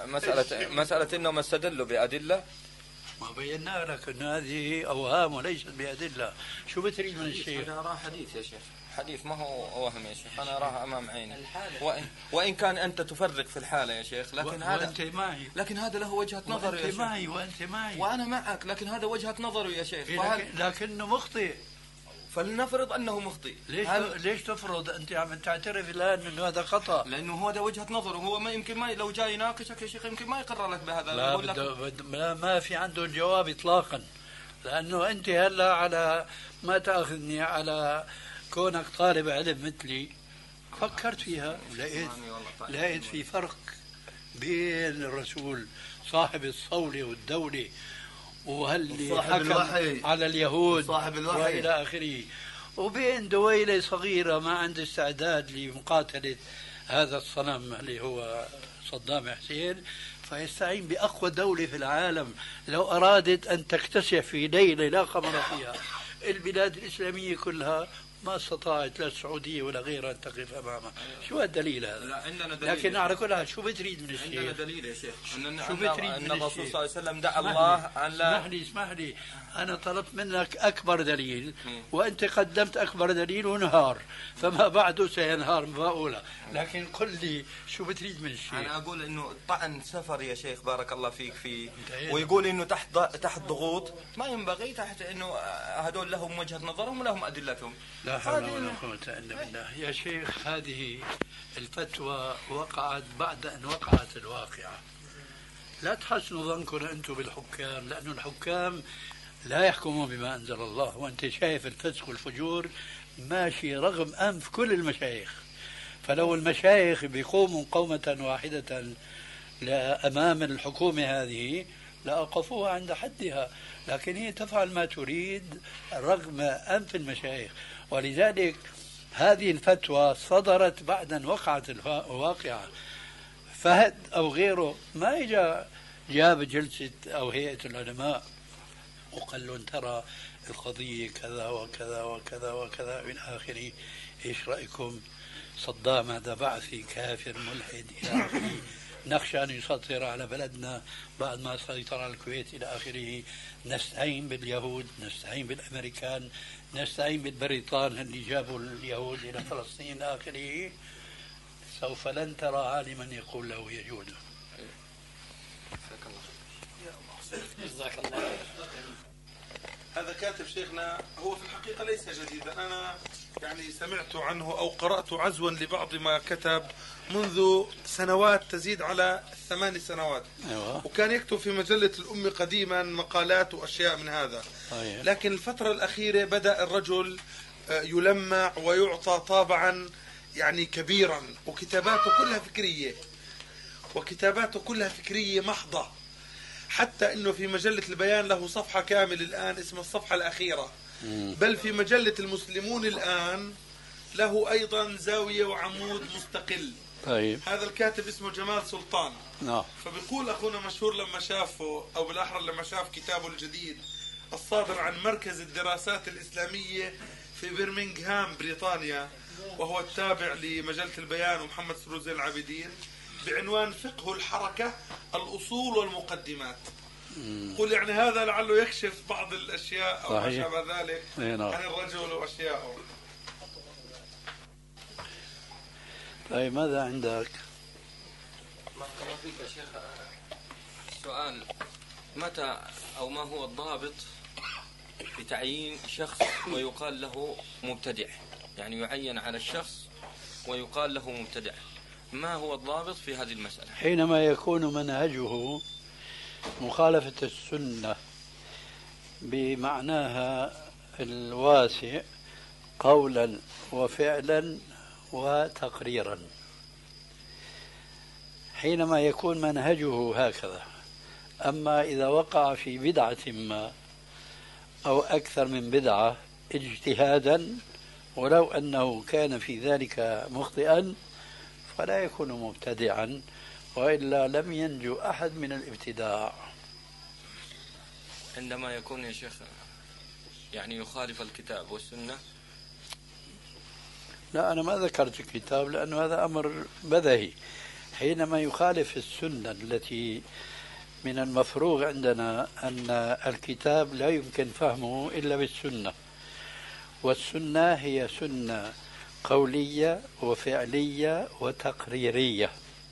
مسألة انهم استدلوا بأدلة. ما بينا لك ان هذه اوهام وليست بأدلة. شو بتريد من الشيخ؟ انا اراه حديث يا شيخ، حديث ما هو وهم يا شيخ، انا اراها امام عيني. وان كان انت تفرق في الحالة يا شيخ، لكن هذا وانت معي. لكن هذا له وجهة نظر يا شيخ. وانت معي وانا معك، لكن هذا وجهة نظره يا شيخ. لكنه مخطئ. فلنفرض انه مخطئ. ليش تفرض؟ انت عم تعترف الان انه هذا خطا، لانه هذا وجهه نظره. هو ما يمكن ما لو جاي يناقشك يا شيخ يمكن ما يقرر لك بهذا. لا ما في عنده الجواب اطلاقا، لانه انت هلا على ما تاخذني على كونك طالب علم مثلي، فكرت فيها لقيت في فرق بين الرسول صاحب الصولة والدولة وهل حكم على اليهود وإلى آخره، وبين دويلة صغيرة ما عنده استعداد لمقاتلة هذا الصنم اللي هو صدام حسين، فيستعين بأقوى دولة في العالم لو أرادت أن تكتشف في ليلة لا قمر فيها البلاد الإسلامية كلها، ما استطاعت لا السعودية ولا غيرها أن تقف أمامها. شو الدليل هذا؟ لا عندنا دليل. لكن على كل حال شو بتريد من الشيخ؟ عندنا دليل يا شيخ. شو بتريد من الرسول صلى الله عليه وسلم دعا الله أن لا. اسمح لي أنا طلبت منك أكبر دليل وأنت قدمت أكبر دليل ونهار، فما بعده سينهار مفاؤولة. لكن قل لي شو بتريد من الشيخ؟ أنا أقول إنه طعن سفر يا شيخ بارك الله فيك فيه، ويقول إنه تحت ضغوط ما ينبغي، تحت إنه هذول لهم وجهة نظرهم ولهم أدلتهم. لا حول ولا قوة إلا بالله. يا شيخ هذه الفتوى وقعت بعد أن وقعت الواقعة. لا تحسنوا ظنكم أنتم بالحكام، لأن الحكام لا يحكمون بما أنزل الله، وأنت شايف الفسق والفجور ماشي رغم أنف كل المشايخ. فلو المشايخ بيقوموا قومة واحدة أمام الحكومة هذه لأوقفوها عند حدها، لكن هي تفعل ما تريد رغم أنف المشايخ. ولذلك هذه الفتوى صدرت بعد أن وقعت الواقعة. فهد أو غيره ما جاب جلسة أو هيئة العلماء وقال له ترى القضية كذا وكذا وكذا وكذا من آخره، إيش رأيكم؟ صدام هذا بعثي كافر ملحد إلى آخره، نخشى أن يسيطر على بلدنا بعد ما سيطر على الكويت إلى آخره. نستعين باليهود، نستعين بالأمريكان، نستعين بالبريطان اللي جابوا اليهود إلى فلسطين إلى آخره. سوف لن ترى عالما يقول له يجوز. جزاك الله. هذا كاتب شيخنا هو في الحقيقة ليس جديدا، أنا يعني سمعت عنه أو قرأت عزوا لبعض ما كتب منذ سنوات تزيد على 8 سنوات. وكان يكتب في مجلة الأم قديما مقالات وأشياء من هذا. لكن الفترة الأخيرة بدأ الرجل يلمع ويعطى طابعا يعني كبيرا، وكتاباته كلها فكرية محضة، حتى انه في مجلة البيان له صفحة كاملة الآن اسمها الصفحة الأخيرة، بل في مجلة المسلمون الآن له أيضا زاوية وعمود مستقل. طيب. هذا الكاتب اسمه جمال سلطان. فبيقول أخونا مشهور لما شافه، أو بالأحرى لما شاف كتابه الجديد الصادر عن مركز الدراسات الإسلامية في برمنغهام بريطانيا، وهو التابع لمجلة البيان ومحمد سرور زين العابدين، بعنوان فقه الحركة الأصول والمقدمات. قل يعني هذا لعله يكشف بعض الأشياء أو ما شابه ذلك عن الرجل وأشياءه. طيب ماذا عندك؟ بارك الله فيك يا شيخ. سؤال: متى أو ما هو الضابط بتعيين شخص ويقال له مبتدع؟ يعني يعين على الشخص ويقال له مبتدع، ما هو الضابط في هذه المسألة؟ حينما يكون منهجه مخالفة السنة بمعناها الواسع قولا وفعلا وتقريرا. حينما يكون منهجه هكذا. أما إذا وقع في بدعة ما أو أكثر من بدعة اجتهادا ولو أنه كان في ذلك مخطئا فلا يكون مبتدعا، وإلا لم ينجو أحد من الابتداع. عندما يكون يا شيخ يعني يخالف الكتاب والسنة؟ لا، أنا ما ذكرت الكتاب لأنه هذا أمر بدهي. حينما يخالف السنة التي من المفروغ عندنا أن الكتاب لا يمكن فهمه إلا بالسنة، والسنة هي سنة قولية وفعلية وتقريرية.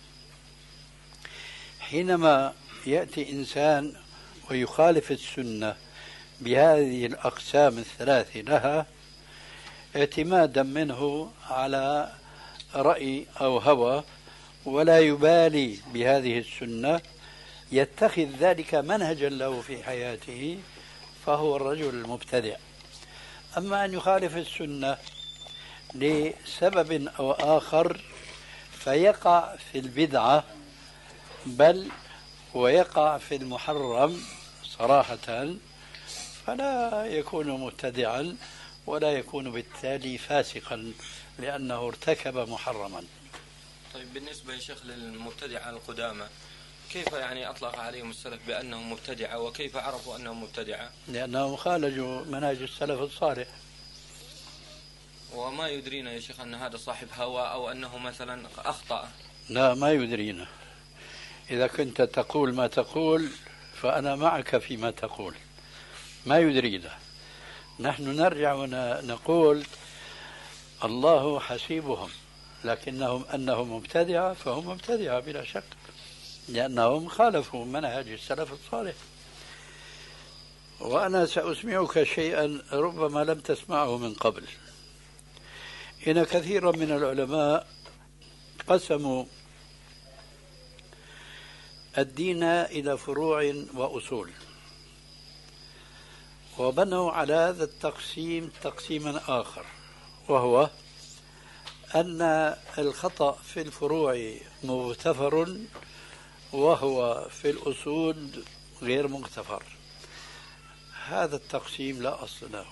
حينما يأتي إنسان ويخالف السنة بهذه الأقسام الثلاث لها اعتمادا منه على رأي أو هوى ولا يبالي بهذه السنة، يتخذ ذلك منهجا له في حياته، فهو الرجل المبتدع. أما أن يخالف السنة لسبب أو آخر فيقع في البدعة بل ويقع في المحرم صراحة، فلا يكون مبتدعا ولا يكون بالتالي فاسقا لأنه ارتكب محرما. طيب بالنسبة يا شيخ للمبتدعة القدامى، كيف يعني أطلق عليهم السلف بأنهم مبتدعة، وكيف عرفوا أنهم مبتدعة؟ لأنهم خالجوا منهج السلف الصالح. وما يدرينا يا شيخ أن هذا صاحب هوى أو أنه مثلا أخطأ؟ لا، ما يدرينا. إذا كنت تقول ما تقول فأنا معك فيما تقول، ما يدرينا. نحن نرجع ونقول الله حسيبهم، لكنهم أنهم مبتدعة فهم مبتدعة بلا شك، لأنهم خالفوا منهج السلف الصالح. وأنا سأسمعك شيئا ربما لم تسمعه من قبل. إن كثيرا من العلماء قسموا الدين إلى فروع وأصول، وبنوا على هذا التقسيم تقسيما آخر، وهو أن الخطأ في الفروع مغتفر وهو في الأصول غير مغتفر. هذا التقسيم لا أصل له.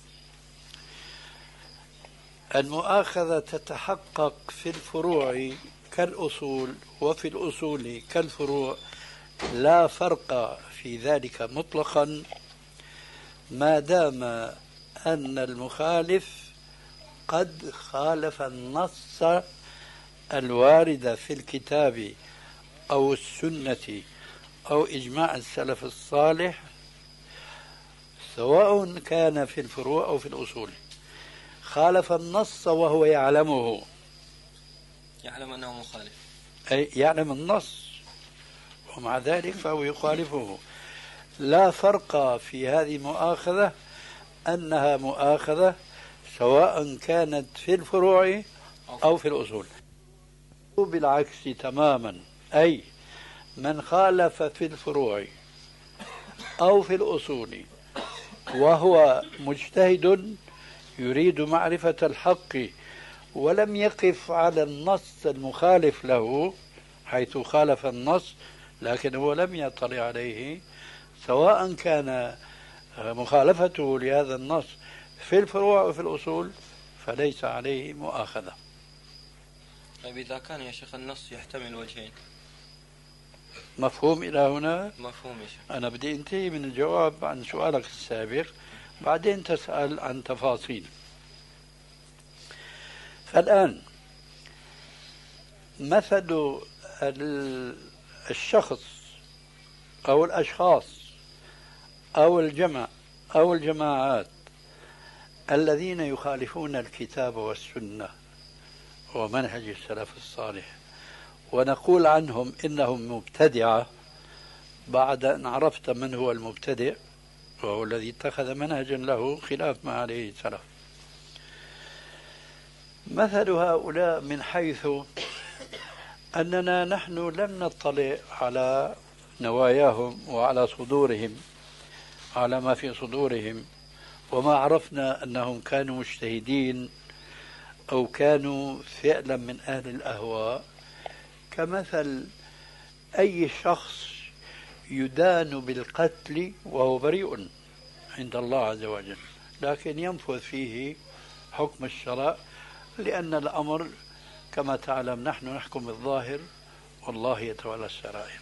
المؤاخذة تتحقق في الفروع كالأصول وفي الأصول كالفروع، لا فرق في ذلك مطلقا ما دام أن المخالف قد خالف النص الوارد في الكتاب أو السنة أو إجماع السلف الصالح، سواء كان في الفروع أو في الأصول. خالف النص وهو يعلمه، يعلم أنه مخالف، أي يعلم النص ومع ذلك فهو يخالفه. لا فرق في هذه المؤاخذة، أنها مؤاخذة سواء كانت في الفروع أو في الأصول. بالعكس تماما، أي من خالف في الفروع أو في الأصول وهو مجتهد يريد معرفة الحق ولم يقف على النص المخالف له حيث خالف النص لكن هو لم يطلع عليه، سواء كان مخالفته لهذا النص في الفروع وفي الأصول فليس عليه مؤاخذة. طيب إذا كان يا شيخ النص يحتمل وجهين؟ مفهوم إلى هنا؟ مفهوم يا شيخ. أنا بدي انتهي من الجواب عن سؤالك السابق بعدين تسأل عن تفاصيل. فالآن مثل الشخص أو الأشخاص أو الجمع أو الجماعات الذين يخالفون الكتاب والسنة ومنهج السلف الصالح ونقول عنهم إنهم مبتدعة بعد أن عرفت من هو المبتدع وهو الذي اتخذ منهجا له خلاف ما عليه السلف. مثل هؤلاء من حيث أننا نحن لم نطلع على نواياهم وعلى صدورهم، على ما في صدورهم، وما عرفنا أنهم كانوا مجتهدين أو كانوا فعلا من أهل الأهواء، كمثل أي شخص يدان بالقتل وهو بريء عند الله عز وجل، لكن ينفذ فيه حكم الشرع، لأن الأمر كما تعلم نحن نحكم بالظاهر والله يتولى السرائر.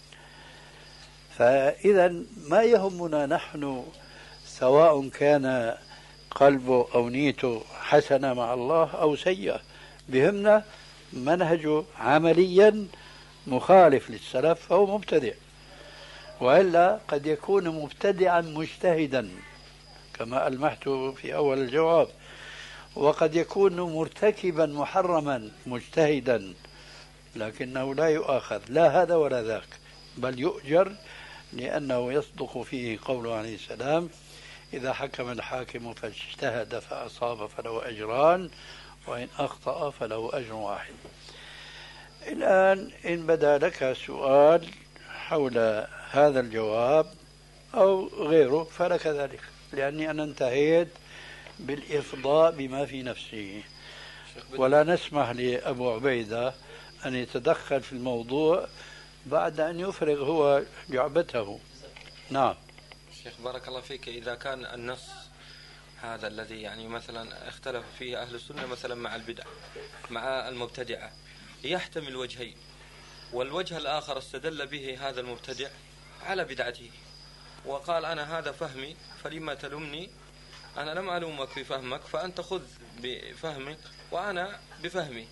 فإذا ما يهمنا نحن سواء كان قلبه أو نيته حسنة مع الله أو سيئة، بهمنا منهجه عمليا مخالف للسلف فهو مبتدع، وإلا قد يكون مبتدعا مجتهدا كما ألمحت في أول الجواب، وقد يكون مرتكبا محرما مجتهدا لكنه لا يؤاخذ لا هذا ولا ذاك، بل يؤجر لأنه يصدق فيه قوله عليه السلام: إذا حكم الحاكم فاجتهد فأصاب فله أجران وإن أخطأ فله أجر واحد. الآن إن بدا لك سؤال حول هذا الجواب أو غيره فلك ذلك، لأني أنا انتهيت بالإفضاء بما في نفسي، ولا نسمح لأبو عبيدة أن يتدخل في الموضوع بعد أن يفرغ هو جعبته. نعم شيخ بارك الله فيك، إذا كان النص هذا الذي يعني مثلا اختلف فيه أهل السنة مثلا مع البدع مع المبتدعة يحتمل وجهين، والوجه الآخر استدل به هذا المبتدع على بدعته وقال أنا هذا فهمي فلما تلومني، أنا لم ألومك بفهمك فأنت خذ بفهمك وأنا بفهمي.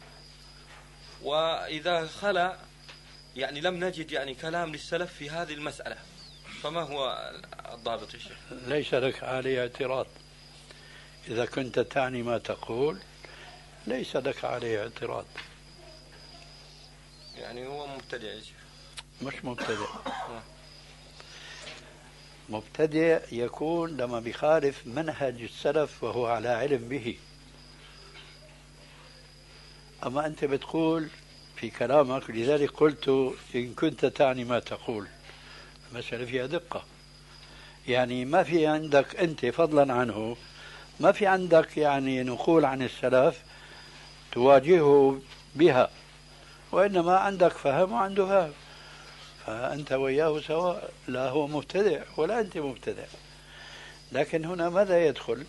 وإذا خلا يعني لم نجد يعني كلام للسلف في هذه المسألة، فما هو الضابط يا شيخ؟ ليس لك عليه اعتراض إذا كنت تعني ما تقول، ليس لك عليه اعتراض. يعني هو مبتدع يا شيخ؟ مش مبتدع. مبتدع يكون لما بيخالف منهج السلف وهو على علم به. أما أنت بتقول في كلامك، لذلك قلت إن كنت تعني ما تقول، المسألة فيها دقة. يعني ما في عندك أنت فضلا عنه، ما في عندك يعني نقول عن السلف تواجهه بها، وإنما عندك فهم وعنده فهم، فأنت وياه سواء، لا هو مبتدع ولا أنت مبتدع. لكن هنا ماذا يدخل؟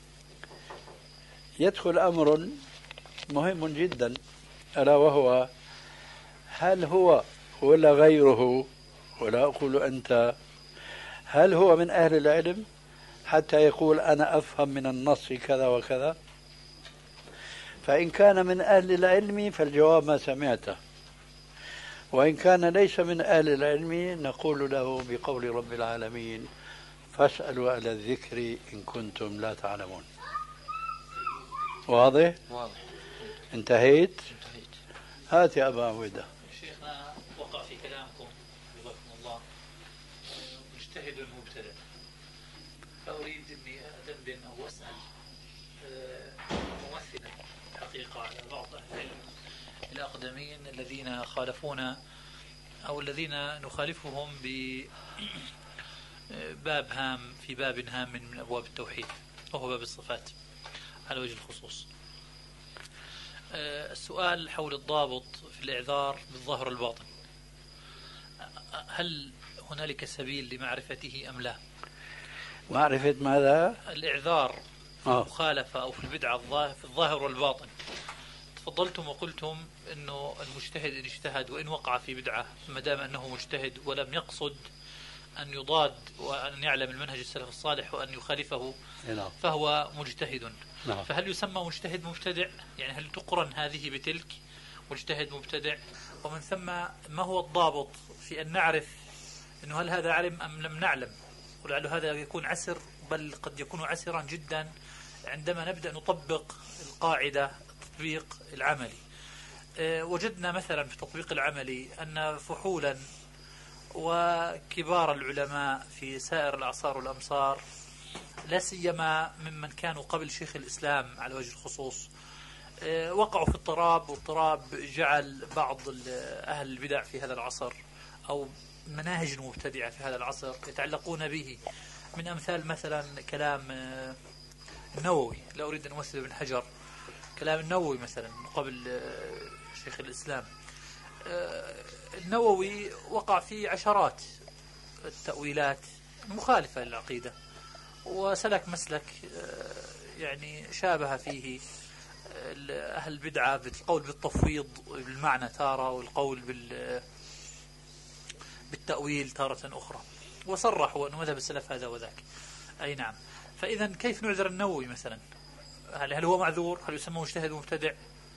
يدخل أمر مهم جدا، ألا وهو هل هو ولا غيره، ولا أقول أنت، هل هو من أهل العلم حتى يقول أنا أفهم من النص كذا وكذا؟ فإن كان من أهل العلم فالجواب ما سمعته، وإن كان ليس من أهل العلم نقول له بقول رب العالمين: فاسألوا أهل الذكر إن كنتم لا تعلمون. واضح؟ واضح. انتهيت؟ هات يا أبا عبيدة. شيخنا وقع في كلامكم جزاكم الله مجتهد مبتدع، فأريد أني أدندن أو أسأل ممثلا حقيقة على بعض أهل العلم الأقدمين الذين خالفونا أو الذين نخالفهم بباب هام، في باب هام من أبواب التوحيد وهو باب الصفات على وجه الخصوص. السؤال حول الضابط في الإعذار بالظاهر والباطن، هل هنالك سبيل لمعرفته أم لا؟ معرفة ماذا؟ الإعذار في المخالفة أو في البدعة في الظاهر والباطن. تفضلتم وقلتم أنه المجتهد إن اجتهد وإن وقع في بدعة ما دام أنه مجتهد ولم يقصد أن يضاد وأن يعلم المنهج السلف الصالح وأن يخالفه فهو مجتهد. فهل يسمى مجتهد مبتدع؟ يعني هل تقرن هذه بتلك، مجتهد مبتدع؟ ومن ثم ما هو الضابط في أن نعرف أنه هل هذا علم أم لم نعلم؟ ولعل هذا يكون عسر، بل قد يكون عسرا جدا عندما نبدأ نطبق القاعدة التطبيق العملي. وجدنا مثلا في التطبيق العملي أن فحولا وكبار العلماء في سائر الأعصار والأمصار، لا سيما ممن كانوا قبل شيخ الإسلام على وجه الخصوص، وقعوا في اضطراب، واضطراب جعل بعض أهل البدع في هذا العصر أو مناهج المبتدعة في هذا العصر يتعلقون به، من أمثال مثلا كلام النووي. لا أريد أن أمثل ابن حجر، كلام النووي مثلا قبل شيخ الإسلام. النووي وقع في عشرات التأويلات المخالفة للعقيدة، وسلك مسلك يعني شابه فيه أهل البدعة بالقول بالتفويض بالمعنى تارة، والقول بالتأويل تارة أخرى، وصرحوا أن مذهب السلف هذا وذاك. أي نعم. فإذا كيف نعذر النووي مثلا؟ هل هو معذور؟ هل يسمى مجتهد مبتدع؟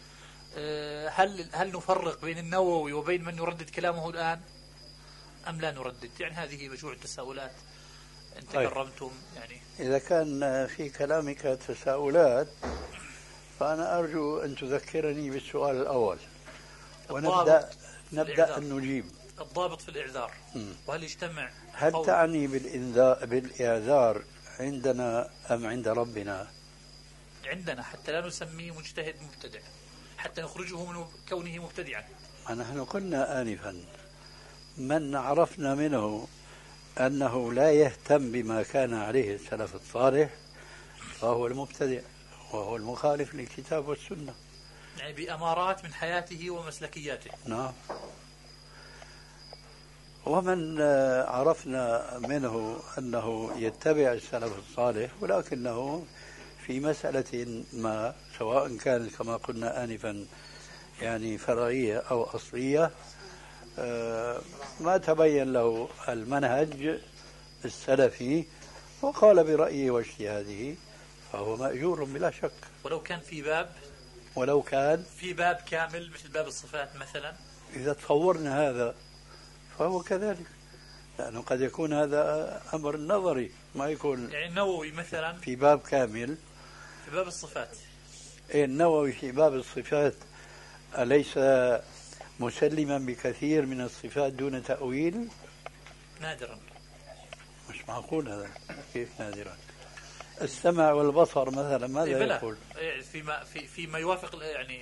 هل نفرق بين النووي وبين من يردد كلامه الآن أم لا نردد؟ يعني هذه مجموعة تساؤلات إن تكرمتم. يعني إذا كان في كلامك تساؤلات فأنا أرجو أن تذكرني بالسؤال الأول ونبدأ أن نجيب. الضابط في الإعذار، وهل يجتمع؟ هل تعني بالإعذار عندنا أم عند ربنا؟ عندنا، حتى لا نسميه مجتهد مبتدع، حتى نخرجه من كونه مبتدعا. نحن قلنا آنفا من عرفنا منه أنه لا يهتم بما كان عليه السلف الصالح فهو المبتدع، وهو المخالف للكتاب والسنة، يعني بأمارات من حياته ومسلكياته. نعم. ومن عرفنا منه أنه يتبع السلف الصالح ولكنه في مسألة ما، سواء كانت كما قلنا آنفا يعني فرعية أو أصلية، ما تبين له المنهج السلفي وقال برأيه واجتهاده فهو مأجور بلا شك، ولو كان في باب كامل مثل باب الصفات مثلا. إذا تصورنا هذا فهو كذلك، لأنه قد يكون هذا أمر نظري، ما يكون يعني النووي مثلا في باب كامل في باب الصفات. النووي في باب الصفات أليس مسلما بكثير من الصفات دون تأويل؟ نادرا. مش معقول هذا. كيف نادرا؟ السمع والبصر مثلا ماذا يقول؟ فيما يوافق يعني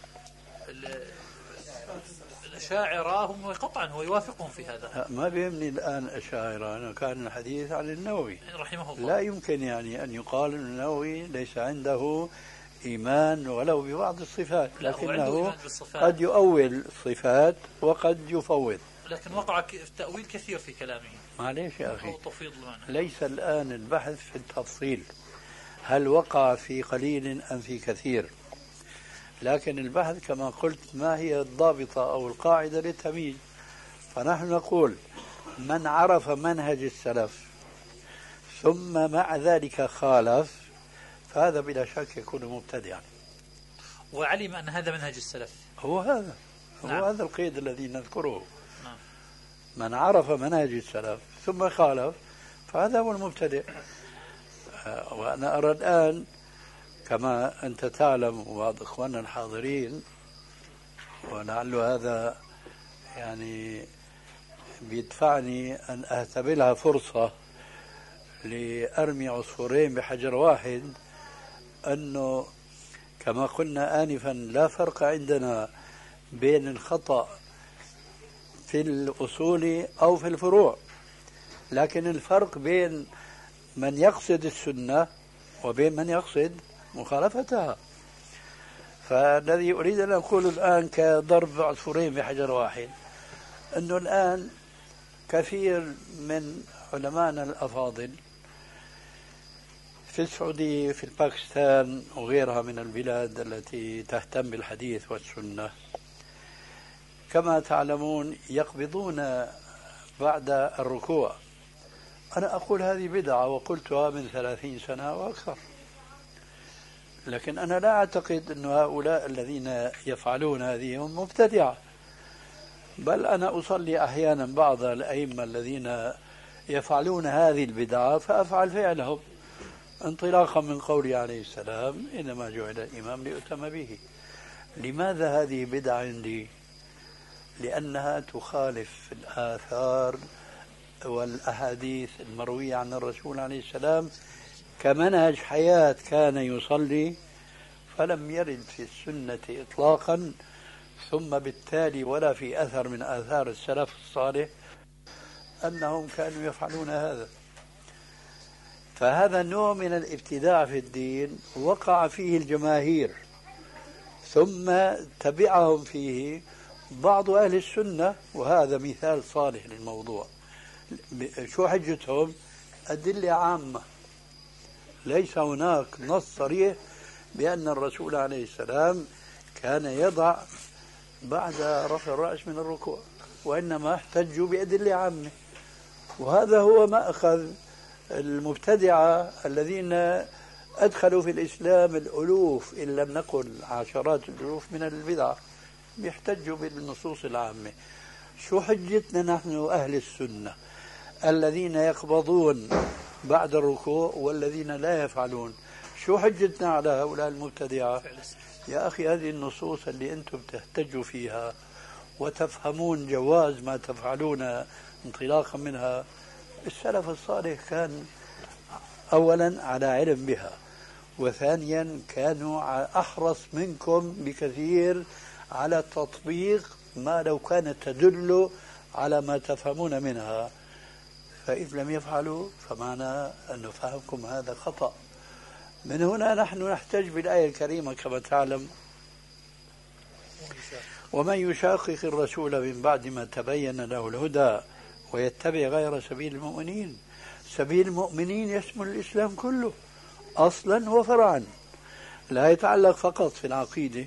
الأشاعرة هم قطعا هو يوافقهم في هذا. ما بيهمني الآن أشاعرة، أنا كان الحديث عن النووي رحمه الله. لا يمكن يعني أن يقال أن النووي ليس عنده إيمان ولو ببعض الصفات، لكنه قد يؤول الصفات وقد يفوض، لكن وقع التأويل كثير في كلامه. معليش يا أخي، ليس الآن البحث في التفصيل هل وقع في قليل أم في كثير، لكن البحث كما قلت ما هي الضابطة أو القاعدة للتمييز. فنحن نقول من عرف منهج السلف ثم مع ذلك خالف فهذا بلا شك يكون مبتدعا، وعلم أن هذا منهج السلف. هو هذا هذا القيد الذي نذكره. من عرف منهج السلف ثم خالف فهذا هو المبتدع. وأنا أرى الآن كما أنت تعلم وبعض إخواننا الحاضرين، ولعل هذا يعني بيدفعني أن أهتبلها فرصة لأرمي عصفورين بحجر واحد، أنه كما قلنا آنفا لا فرق عندنا بين الخطأ في الأصول أو في الفروع، لكن الفرق بين من يقصد السنة وبين من يقصد مخالفتها. فالذي أريد أن أقول الآن كضرب عصفورين بحجر واحد، أنه الآن كثير من علمائنا الأفاضل في السعودية في باكستان وغيرها من البلاد التي تهتم بالحديث والسنة كما تعلمون يقبضون بعد الركوع. أنا أقول هذه بدعة وقلتها من 30 سنة وأكثر، لكن أنا لا أعتقد أن هؤلاء الذين يفعلون هذه هم مبتدعة، بل أنا أصلي أحيانا بعض الأئمة الذين يفعلون هذه البدعة فأفعل فعلهم انطلاقا من قوله عليه السلام إنما جعل الإمام ليؤتم به. لماذا هذه بدعة عندي؟ لأنها تخالف الآثار والأحاديث المروية عن الرسول عليه السلام كمنهج حياة كان يصلي، فلم يرد في السنة إطلاقا، ثم بالتالي ولا في أثر من آثار السلف الصالح أنهم كانوا يفعلون هذا. فهذا نوع من الابتداع في الدين وقع فيه الجماهير، ثم تبعهم فيه بعض أهل السنة، وهذا مثال صالح للموضوع. شو حجتهم؟ أدلة عامة، ليس هناك نص صريح بأن الرسول عليه السلام كان يضع بعد رفع الرأس من الركوع، وإنما احتجوا بأدلة عامة. وهذا هو مأخذ المبتدعة الذين أدخلوا في الإسلام الألوف إن لم نقل عشرات الألوف من البدع، يحتجوا بالنصوص العامة. شو حجتنا نحن أهل السنة الذين يقبضون بعد الركوع والذين لا يفعلون؟ شو حجتنا على هؤلاء المبتدعة؟ يا أخي هذه النصوص اللي أنتم تحتجوا فيها وتفهمون جواز ما تفعلون انطلاقا منها، السلف الصالح كان أولا على علم بها، وثانيا كانوا أحرص منكم بكثير على تطبيق ما لو كانت تدل على ما تفهمون منها. فإذ لم يفعلوا فمعنى أن فهمكم هذا خطأ. من هنا نحن نحتج بالآية الكريمة كما تعلم: ومن يشاقق الرسول من بعد ما تبين له الهدى ويتبع غير سبيل المؤمنين. سبيل المؤمنين يشمل الإسلام كله أصلا وفرعا، لا يتعلق فقط في العقيدة،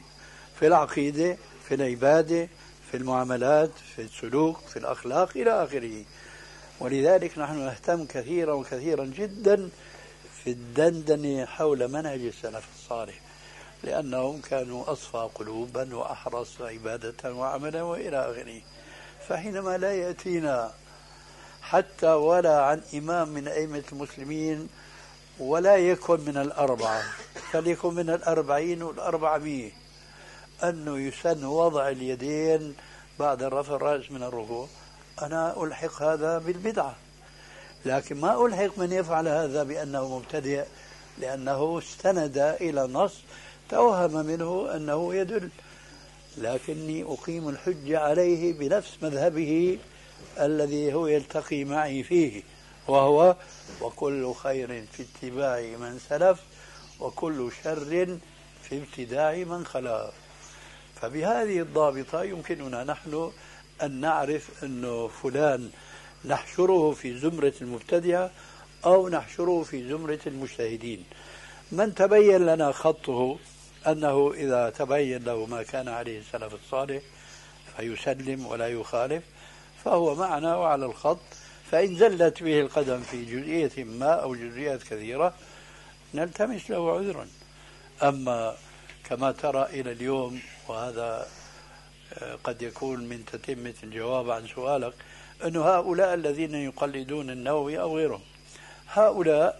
في العبادة، في المعاملات، في السلوك، في الأخلاق إلى آخره. ولذلك نحن نهتم كثيرا جدا في الدندنة حول منهج السلف الصالح، لأنهم كانوا أصفى قلوبا وأحرص عبادة وعملا وإلى آخره. فحينما لا يأتينا حتى ولا عن إمام من أئمة المسلمين، ولا يكن من الأربعة، فليكن من 40 و400، أنه يسن وضع اليدين بعد رفع الرأس من الركوع، أنا ألحق هذا بالبدعة، لكن ما ألحق من يفعل هذا بأنه مبتدئ، لأنه استند إلى نص توهم منه أنه يدل، لكني أقيم الحجة عليه بنفس مذهبه الذي هو يلتقي معي فيه، وهو وكل خير في اتباع من سلف وكل شر في ابتداع من خلف. فبهذه الضابطة يمكننا نحن أن نعرف أنه فلان نحشره في زمرة المبتدعة أو نحشره في زمرة المجتهدين. من تبين لنا خطه أنه إذا تبين له ما كان عليه السلف الصالح فيسلم ولا يخالف فهو معنا وعلى الخط، فإن زلت به القدم في جزئية ما أو جزئيات كثيرة نلتمس له عذرا. أما كما ترى إلى اليوم، وهذا قد يكون من تتمة الجواب عن سؤالك، أن هؤلاء الذين يقلدون النووي أو غيرهم، هؤلاء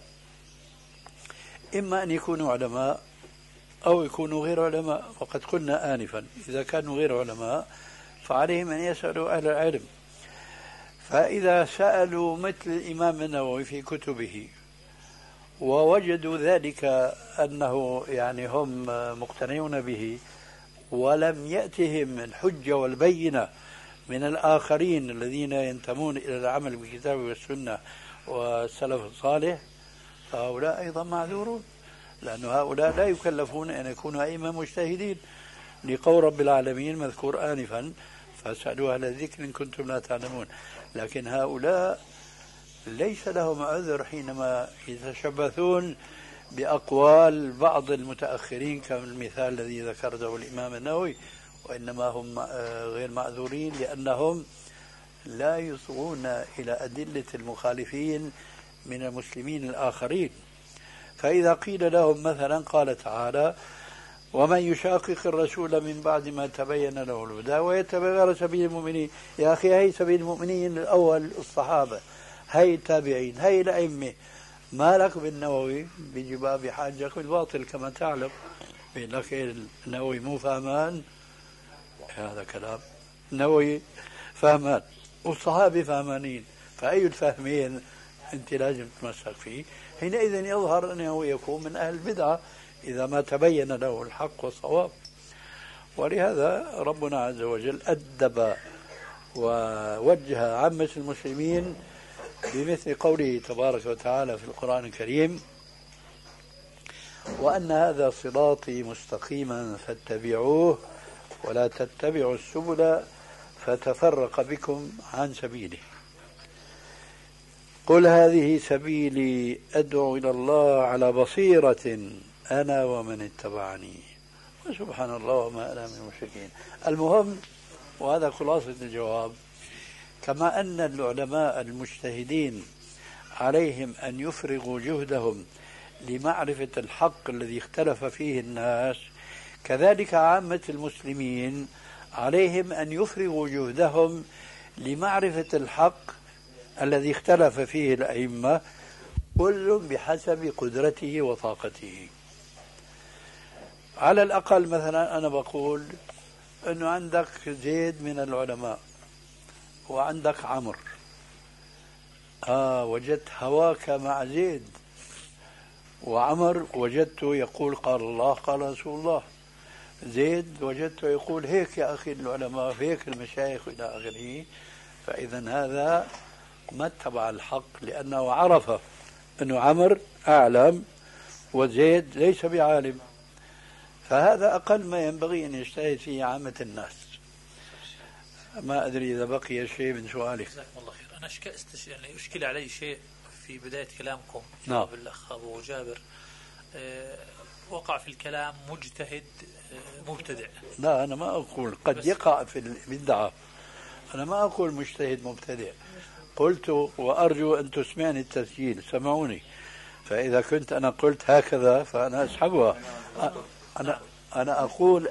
إما أن يكونوا علماء أو يكونوا غير علماء. وقد قلنا آنفا إذا كانوا غير علماء فعليهم أن يسألوا أهل العلم. فإذا سألوا مثل الإمام النووي في كتبه ووجدوا ذلك أنه يعني هم مقتنعون به ولم يأتهم الحجة والبينة من الآخرين الذين ينتمون إلى العمل بالكتاب والسنة والسلف الصالح، فهؤلاء أيضا معذورون، لأن هؤلاء لا يكلفون أن يكونوا أئمة مجتهدين، لقول رب العالمين مذكور آنفا: فاسألوا أهل الذكر إن كنتم لا تعلمون. لكن هؤلاء ليس لهم عذر حينما يتشبثون بأقوال بعض المتأخرين كالمثال الذي ذكره الإمام النووي، وإنما هم غير معذورين لأنهم لا يصغون إلى أدلة المخالفين من المسلمين الآخرين. فإذا قيل لهم مثلا قال تعالى ومن يشاقق الرسول من بعد ما تبين له الهدى ويتبع غير سبيل المؤمنين. يا أخي هي سبيل المؤمنين الأول الصحابة، هي التابعين، هي الأئمة، ما لك بالنووي بجباب بحاجك بالباطل كما تعلم. بيقول لك النووي مو فهمان، هذا كلام. النووي فهمان والصحابة فهمانين، فأي الفهمين أنت لازم تتمسك فيه. حينئذ يظهر أنه يكون من أهل البدعة إذا ما تبين له الحق والصواب. ولهذا ربنا عز وجل أدب ووجه عامة المسلمين بمثل قوله تبارك وتعالى في القرآن الكريم وأن هذا صراطي مستقيما فاتبعوه ولا تتبعوا السبل فتفرق بكم عن سبيله قل هذه سبيلي أدعو إلى الله على بصيرة أنا ومن اتبعني وسبحان الله وما أنا من المشركين. المهم، وهذا خلاصة الجواب، كما أن العلماء المجتهدين عليهم أن يفرغوا جهدهم لمعرفة الحق الذي اختلف فيه الناس، كذلك عامة المسلمين عليهم أن يفرغوا جهدهم لمعرفة الحق الذي اختلف فيه الأئمة، كل بحسب قدرته وطاقته. على الأقل مثلا أنا بقول أنه عندك زيد من العلماء وعندك عمرو، وجدت هواك مع زيد، وعمر وجدته يقول قال الله قال رسول الله، زيد وجدته يقول هيك يا أخي العلماء هيك المشايخ إلى آخره. فإذا هذا ما اتبع الحق لأنه عرف أنه عمر أعلم وزيد ليس بعالم، فهذا أقل ما ينبغي أن يجتهد فيه عامة الناس. ما أدري إذا بقي شيء من سؤالك. جزاكم الله خير. أنا يعني أشكل علي شيء في بداية كلامكم. نعم. بالأخ أبو جابر وقع في الكلام مجتهد مبتدع. لا، أنا ما أقول قد يقع في البدعة، أنا ما أقول مجتهد مبتدع. قلت وأرجو أن تسمعني التسجيل، سمعوني، فإذا كنت أنا قلت هكذا فأنا أسحبها. أنا أقول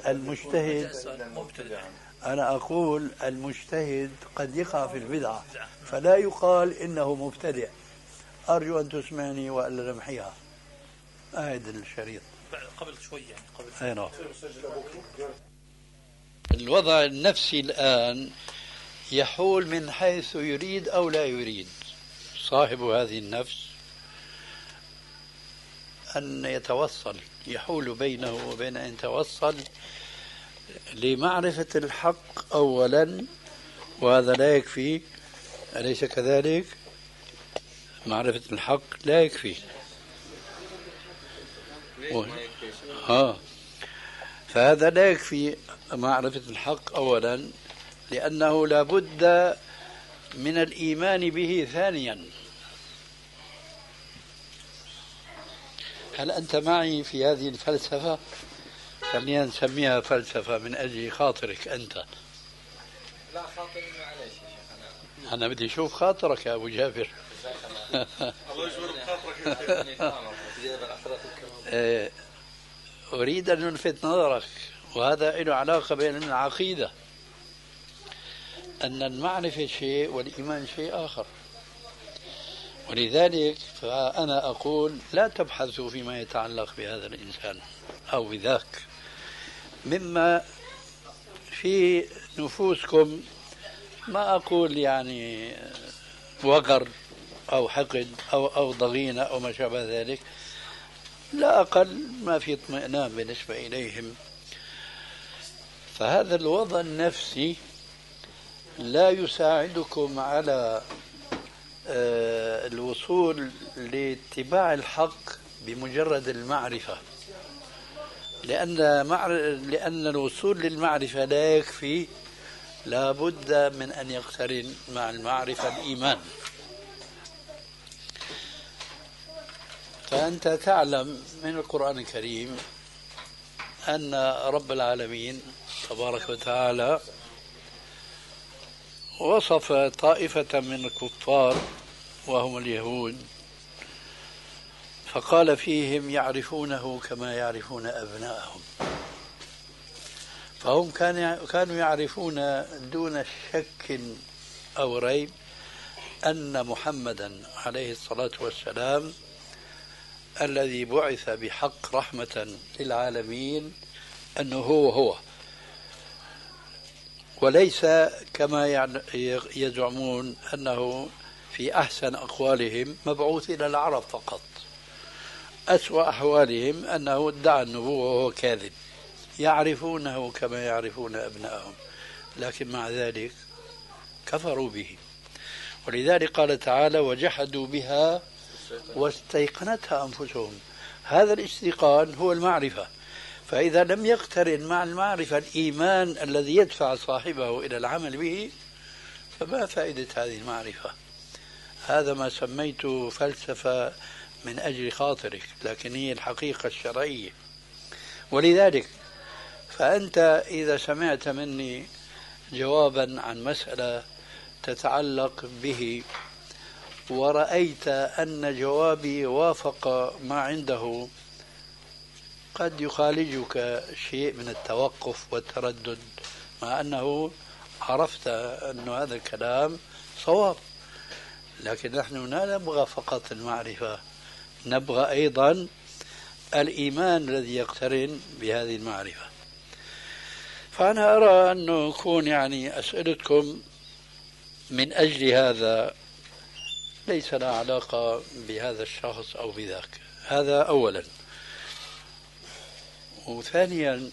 المجتهد قد يقع في البدعة فلا يقال إنه مبتدع. أرجو أن تسمعني وألا نمحيها. أعد الشريط قبل شوي يعني قبل. أي نعم. الوضع النفسي الآن يحول من حيث يريد أو لا يريد صاحب هذه النفس أن يتوصل، يحول بينه وبين أن يتوصل لمعرفة الحق أولا، وهذا لا يكفي، أليس كذلك؟ معرفة الحق لا يكفي. فهذا لا يكفي معرفة الحق أولا، لأنه لا بد من الإيمان به ثانيا. هل أنت معي في هذه الفلسفة؟ خلينا نسميها فلسفة من أجل خاطرك أنت. لا، خاطري معليش يا شيخ. أنا بدي أشوف خاطرك يا أبو جابر. الله يجبر بخاطرك. أريد أن نلفت نظرك، وهذا له علاقة بين العقيدة، أن المعرفة شيء والإيمان شيء آخر. ولذلك فأنا أقول لا تبحثوا فيما يتعلق بهذا الإنسان أو بذاك مما في نفوسكم، ما أقول يعني وغر أو حقد أو ضغينة أو ما شابه ذلك، لا أقل ما في اطمئنان بالنسبة إليهم. فهذا الوضع النفسي لا يساعدكم على الوصول لاتباع الحق بمجرد المعرفة، لأن الوصول للمعرفة لا يكفي، لا بد من أن يقترن مع المعرفة الإيمان. فأنت تعلم من القرآن الكريم أن رب العالمين تبارك وتعالى وصف طائفة من الكفار وهم اليهود، فقال فيهم يعرفونه كما يعرفون أبناءهم. فهم كانوا يعرفون دون شك أو ريب أن محمدا عليه الصلاة والسلام الذي بعث بحق رحمة للعالمين أنه هو، وليس كما يزعمون أنه في أحسن أقوالهم مبعوث إلى العرب فقط. أسوأ أحوالهم أنه ادعى النبوة وهو كاذب. يعرفونه كما يعرفون أبنائهم، لكن مع ذلك كفروا به. ولذلك قال تعالى وجحدوا بها واستيقنتها أنفسهم. هذا الاستيقان هو المعرفة. فإذا لم يقترن مع المعرفة الإيمان الذي يدفع صاحبه إلى العمل به، فما فائدة هذه المعرفة؟ هذا ما سميته فلسفة من أجل خاطرك، لكن هي الحقيقة الشرعية. ولذلك فأنت إذا سمعت مني جوابا عن مسألة تتعلق به ورأيت أن جوابي وافق ما عنده، قد يخالجك شيء من التوقف والتردد، مع أنه عرفت أن هذا الكلام صواب. لكن نحن لا نبغى فقط المعرفة، نبغى أيضا الإيمان الذي يقترن بهذه المعرفة. فأنا أرى أنه يكون أسئلتكم من أجل هذا ليس لها علاقة بهذا الشخص أو بذاك. هذا أولا. وثانيا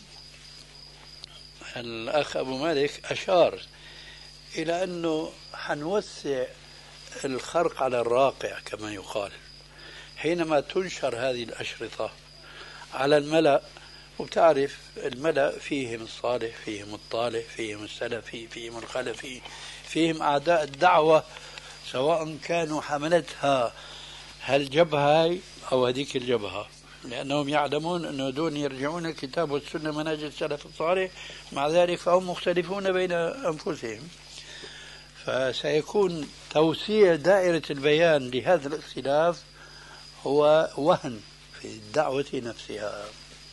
الأخ أبو مالك أشار إلى أنه حنوسع الخرق على الراقع كما يقال حينما تنشر هذه الأشرطة على الملأ. وبتعرف الملأ فيهم الصالح، فيهم الطالح، فيهم السلفي، فيهم الخلفي، فيهم أعداء الدعوة، سواء كانوا حملتها هالجبهة أو هذيك الجبهة، لأنهم يعلمون أن دون يرجعون الكتاب والسنة منهج السلف الصالح. مع ذلك فهم مختلفون بين أنفسهم. فسيكون توسيع دائرة البيان لهذا الاختلاف هو وهن في الدعوة نفسها.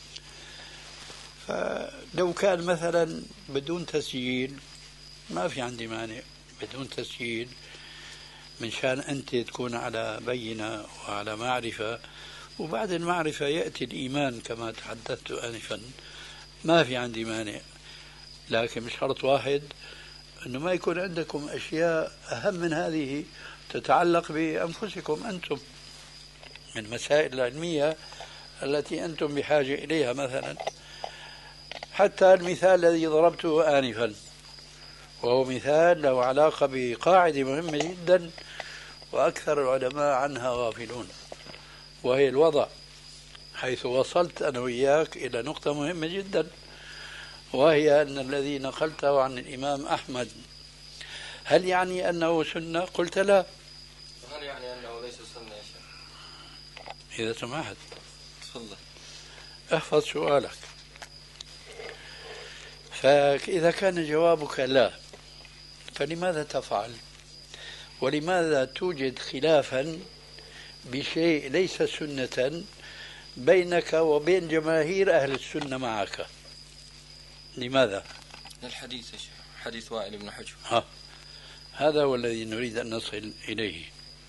فلو كان مثلا بدون تسجيل ما في عندي مانع، بدون تسجيل، من شان أنت تكون على بينة وعلى معرفة، وبعد المعرفة يأتي الإيمان كما تحدثت آنفا، ما في عندي مانع. لكن بشرط واحد، أنه ما يكون عندكم أشياء أهم من هذه تتعلق بأنفسكم أنتم من المسائل العلمية التي أنتم بحاجة إليها. مثلا حتى المثال الذي ضربته آنفا، وهو مثال له علاقة بقاعدة مهمة جدا وأكثر العلماء عنها غافلون، وهي الوضع، حيث وصلت أنا وإياك إلى نقطة مهمة جدا، وهي أن الذي نقلته عن الإمام أحمد هل يعني أنه سنة؟ قلت لا. هل يعني أنه ليس سنة يا شيخ؟ إذا سمحت تفضل احفظ سؤالك. فإذا كان جوابك لا، فلماذا تفعل؟ ولماذا توجد خلافا بشيء ليس سنة بينك وبين جماهير أهل السنة معك؟ لماذا؟ الحديث يا شيخ، حديث وائل بن حجر. هذا هو الذي نريد أن نصل إليه.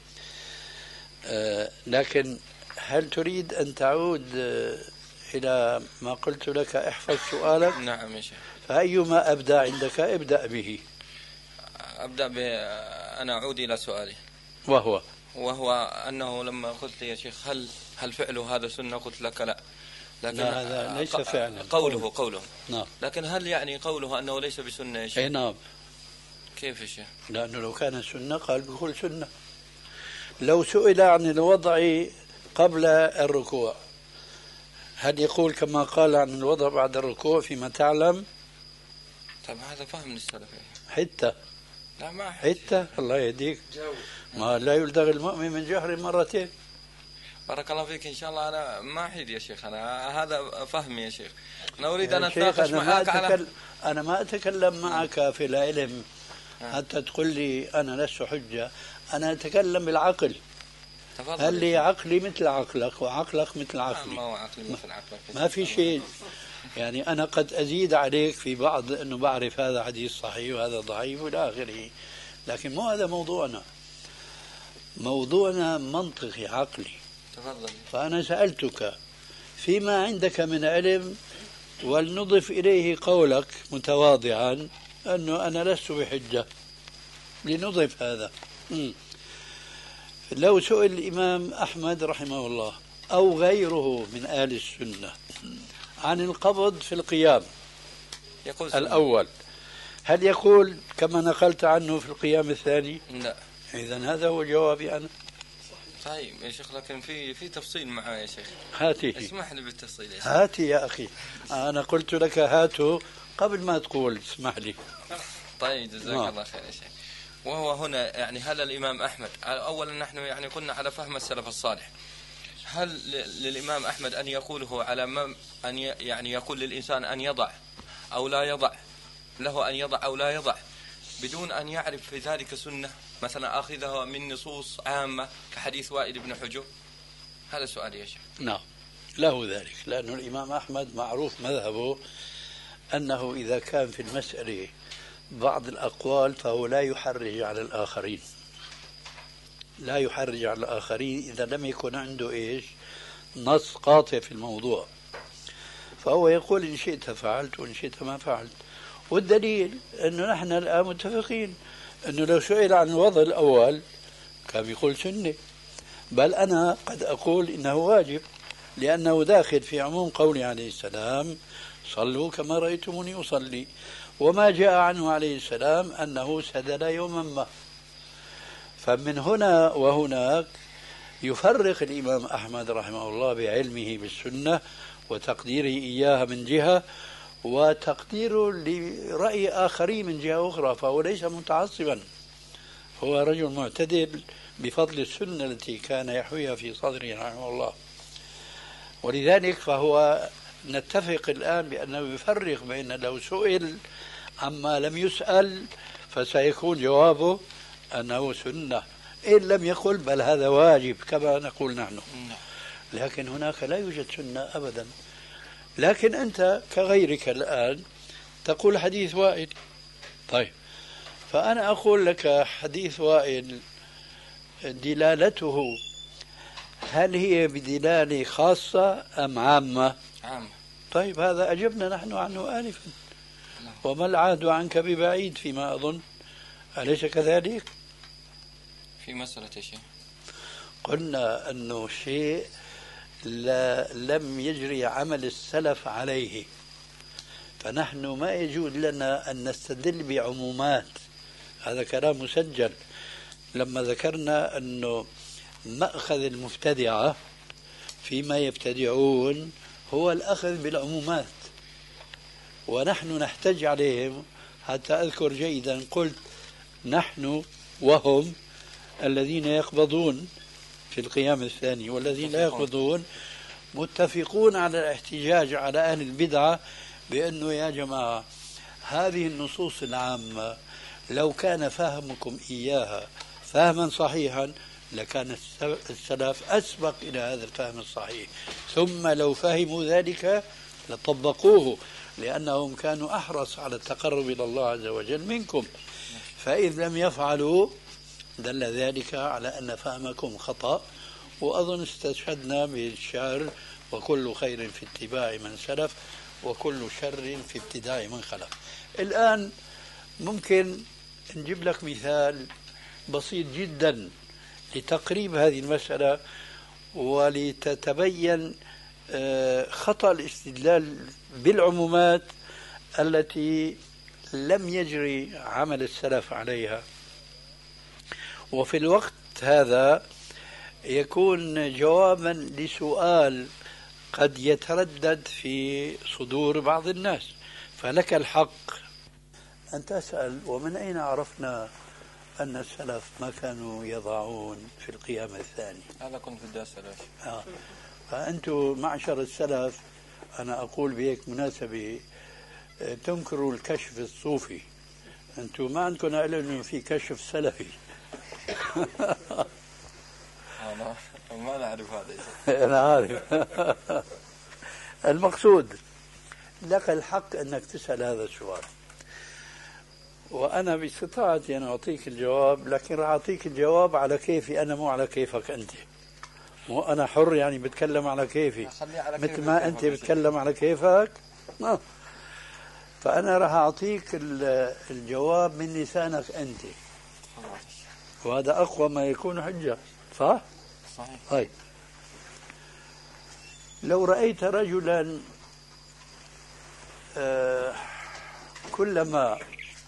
لكن هل تريد أن تعود إلى ما قلت لك احفظ سؤالك؟ نعم يا شيخ. فأيما أبدأ عندك ابدأ به. أبدأ أنا أعود إلى سؤالي، وهو أنه لما قلت لي يا شيخ هل فعله هذا سنة؟ قلت لك لا. لكن هذا ليس فعلا، قوله. نعم. لكن هل يعني قوله أنه ليس بسنة يا شيخ؟ نعم. كيف يا شيخ؟ لأنه لو كان سنة قال بكل سنة. لو سئل عن الوضع قبل الركوع هل يقول كما قال عن الوضع بعد الركوع فيما تعلم؟ طيب هذا فهم للسلف حتى لا ما حتى الله يهديك، ما لا يلدغ المؤمن من جهر مرتين. بارك الله فيك. إن شاء الله أنا ما أحيد يا شيخ، أنا هذا فهمي يا شيخ. أنا أريد أن أتناقش معك أنا ما أتكلم معك في العلم حتى تقول لي أنا لست حجة. أنا أتكلم بالعقل. قال لي عقلي مثل عقلك وعقلك مثل عقلي. ما هو عقلي مثل عقلك، ما في شيء. يعني أنا قد أزيد عليك في بعض أنه بعرف هذا حديث صحيح وهذا ضعيف وإلى آخره، لكن مو هذا موضوعنا. موضوعنا منطقي عقلي. تفضل. فأنا سألتك فيما عندك من علم، ولنضف إليه قولك متواضعا أنه أنا لست بحجة، لنضف هذا. لو سئل الإمام أحمد رحمه الله أو غيره من أهل السنة عن القبض في القيام يقول الأول، هل يقول كما نقلت عنه في القيام الثاني؟ لا. إذن هذا هو جوابي أنا. طيب يا شيخ، لكن في تفصيل معايا يا شيخ. هاتي. اسمح لي بالتفصيل يا شيخ. هاتي يا أخي، أنا قلت لك هاته قبل ما تقول اسمح لي. طيب جزاك الله خير يا شيخ. وهو هنا يعني هل الإمام أحمد، أولا نحن يعني قلنا على فهم السلف الصالح، هل للإمام أحمد أن يقوله على أن يعني يقول للإنسان أن يضع أو لا يضع، له أن يضع أو لا يضع بدون أن يعرف في ذلك سنة، مثلا أخذها من نصوص عامة كحديث وائل بن حجر؟ هذا سؤال يا شيخ. نعم له ذلك، لأن الإمام أحمد معروف مذهبه أنه إذا كان في المسألة بعض الأقوال فهو لا يحرج على الآخرين، لا يحرج على الآخرين إذا لم يكن عنده إيش نص قاطع في الموضوع، فهو يقول إن شئت فعلت وإن شئت ما فعلت. والدليل أنه نحن الآن متفقين أنه لو سئل عن الوضع الأول كان يقول سنة، بل أنا قد أقول إنه واجب، لأنه داخل في عموم قوله عليه السلام صلوا كما رأيتموني أصلي، وما جاء عنه عليه السلام أنه سدل يوما ما. فمن هنا وهناك يفرق الإمام أحمد رحمه الله بعلمه بالسنة وتقديره إياها من جهة، وتقديره لرأي آخرين من جهة أخرى، فهو ليس متعصبا، هو رجل معتدل بفضل السنة التي كان يحويها في صدره رحمه الله. ولذلك فهو نتفق الآن بأنه يفرق بين لو سئل عما لم يسأل فسيكون جوابه أنه سنة، إن لم يقل بل هذا واجب كما نقول نحن. لكن هناك لا يوجد سنة أبدا. لكن أنت كغيرك الآن تقول حديث وائل. طيب فأنا أقول لك حديث وائل دلالته هل هي بدلالة خاصة أم عامة؟ عامة. طيب هذا أجبنا نحن عنه آنفا، وما العهد عنك ببعيد فيما أظن، أليس كذلك؟ في مسألة شيء قلنا أنه شيء لم يجري عمل السلف عليه، فنحن ما يجوز لنا أن نستدل بعمومات. هذا كلام مسجل لما ذكرنا أنه مأخذ المبتدعة فيما يبتدعون هو الأخذ بالعمومات، ونحن نحتج عليهم. حتى أذكر جيدا قلت نحن وهم الذين يقبضون في القيام الثاني والذين لا يقبضون متفقون على الاحتجاج على أهل البدعة بأنه يا جماعة هذه النصوص العامة لو كان فهمكم إياها فهما صحيحا لكان السلف أسبق إلى هذا الفهم الصحيح، ثم لو فهموا ذلك لطبقوه لأنهم كانوا أحرص على التقرب إلى الله عز وجل منكم، فإذ لم يفعلوا دل ذلك على أن فهمكم خطأ. وأظن استشهدنا بالشعر وكل خير في اتباع من سلف وكل شر في ابتداع من خلف. الآن ممكن نجيب لك مثال بسيط جدا لتقريب هذه المسألة ولتتبين خطأ الاستدلال بالعمومات التي لم يجري عمل السلف عليها. وفي الوقت هذا يكون جوابا لسؤال قد يتردد في صدور بعض الناس، فلك الحق أن تسأل ومن أين عرفنا أن السلف ما كانوا يضعون في القيام الثاني؟ هذا كنت بدي أسأله. فأنتم معشر السلف أنا أقول بهيك مناسبة تنكروا الكشف الصوفي، أنتم ما عندكم علم إنه في كشف سلفي. أعرف هذا. أنا عارف. المقصود لك الحق أنك تسأل هذا السؤال، وأنا باستطاعتي أن أعطيك الجواب، لكن راح أعطيك الجواب على كيفي أنا، مو على كيفك أنت. مو أنا حر يعني بتكلم على كيفي مثل ما أنت بتكلم على كيفك. فأنا راح أعطيك الجواب من لسانك أنت، وهذا أقوى ما يكون حجة. صح؟ صحيح. طيب، لو رأيت رجلا كلما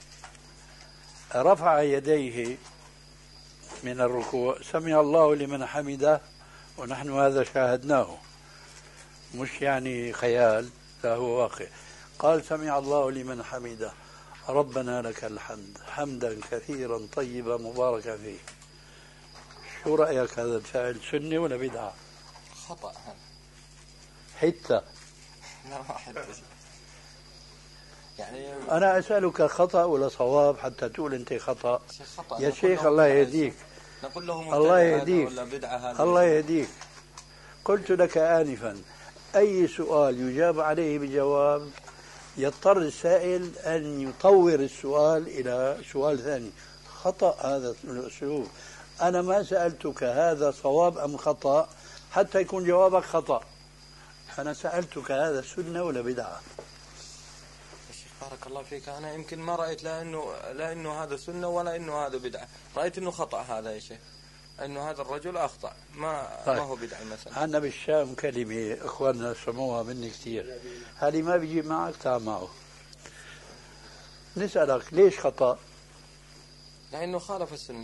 رفع يديه من الركوع سمع الله لمن حمده، ونحن هذا شاهدناه، مش يعني خيال، لا هو واقع. قال سمع الله لمن حمده ربنا لك الحمد حمدا كثيرا طيبا مباركا فيه. شو رأيك هذا الفعل سنة ولا بدعة؟ خطأ. حتى لا ما حتى يعني أنا أسألك خطأ ولا صواب حتى تقول أنت خطأ؟ يا شيخ الله يهديك، نقول له الله يهديك، ولا بدعة هذا الله يهديك. قلت لك آنفا أي سؤال يجاب عليه بجواب يضطر السائل أن يطور السؤال إلى سؤال ثاني. خطأ هذا الأسلوب. أنا ما سألتك هذا صواب أم خطأ حتى يكون جوابك خطأ. أنا سألتك هذا سنة ولا بدعة؟ بارك الله فيك. أنا يمكن ما رأيت لا إنه هذا سنة ولا إنه هذا بدعة، رأيت إنه خطأ هذا يا شيخ، إنه هذا الرجل أخطأ، ما هو بدعة مثلا. عندنا بالشام كلمة إخواننا سموها مني كثير، هذه ما بيجي معك تعال معه. نسألك ليش خطأ؟ لأنه خالف السنة.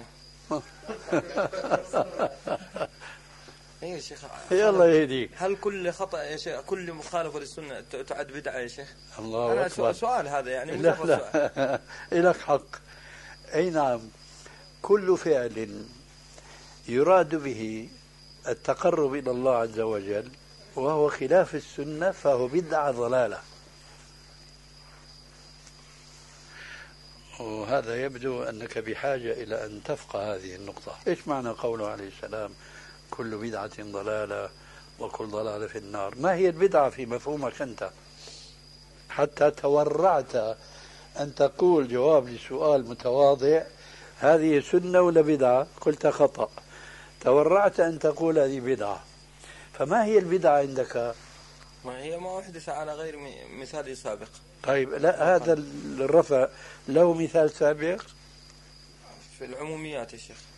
ايه يا شيخ، يلا يهديك. هل كل خطأ يا شيخ، كل مخالفة للسنة تعد بدعة يا شيخ؟ الله أكبر. سؤال هذا يعني لا لا لك حق. أي نعم، كل فعل يراد به التقرب إلى الله عز وجل وهو خلاف السنة فهو بدعة ضلالة. وهذا يبدو أنك بحاجة إلى أن تفقه هذه النقطة. إيش معنى قوله عليه السلام كل بدعة ضلالة وكل ضلالة في النار؟ ما هي البدعة في مفهومك أنت حتى تورعت أن تقول جواب لسؤال متواضع هذه سنة ولا بدعة؟ قلت خطأ. تورعت أن تقول هذه بدعة. فما هي البدعة عندك؟ ما هي ما أحدث على غير مثال سابق. طيب لا، هذا الرفع له مثال سابق في العموميات يا شيخ.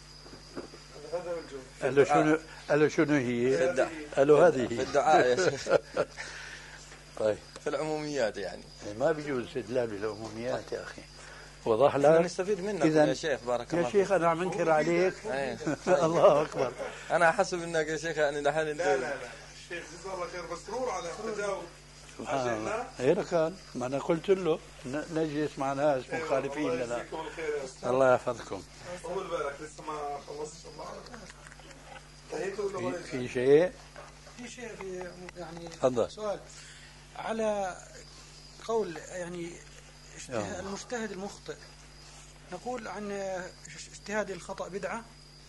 قال له شنو هي؟ قال له هذه في الدعاء يا شيخ. طيب في العموميات يعني ما بيجوز استدلال بالعموميات يا أخي. وضح لك نستفيد منك يا شيخ. بارك الله يا شيخ. أنا عم أنكر عليك. الله أكبر. أنا أحسب إنك يا شيخ يعني دحين لا الشيخ جزاه الله خير مسرور على التجاوب. سبحان الله. هيك كان، ما أنا قلت له نجلس مع ناس مخالفين لنا. الله يحفظكم. طول بالك لسه ما خلصت الله. في شيء يعني تفضل. سؤال على قول يعني المجتهد المخطئ، نقول عن اجتهاد الخطأ بدعة؟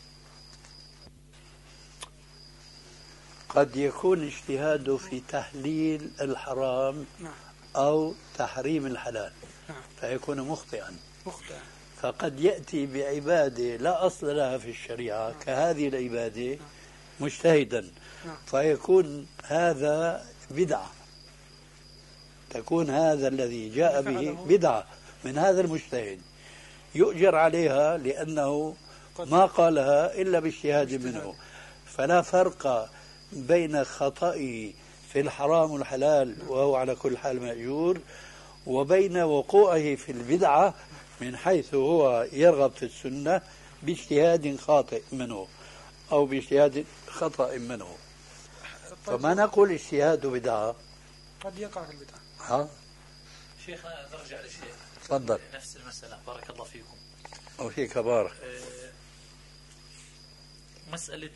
قد يكون اجتهاده في تحليل الحرام أو تحريم الحلال فيكون مخطئا. فقد يأتي بعبادة لا أصل لها في الشريعة كهذه العبادة مجتهدا فيكون هذا بدعة، تكون هذا الذي جاء به بدعة من هذا المجتهد يؤجر عليها لأنه ما قالها إلا باجتهاد منه. فلا فرق بين خطئه في الحرام والحلال وهو على كل حال مأجور، وبين وقوعه في البدعة من حيث هو يرغب في السنة باجتهاد خاطئ منه أو باجتهاد خطأ منه. فما نقول اجتهاد بدعة، قد يقع في البدعة. شيخ نرجع لشيء. تفضل. نفس المسألة. بارك الله فيكم. وفيك بارك. مسألة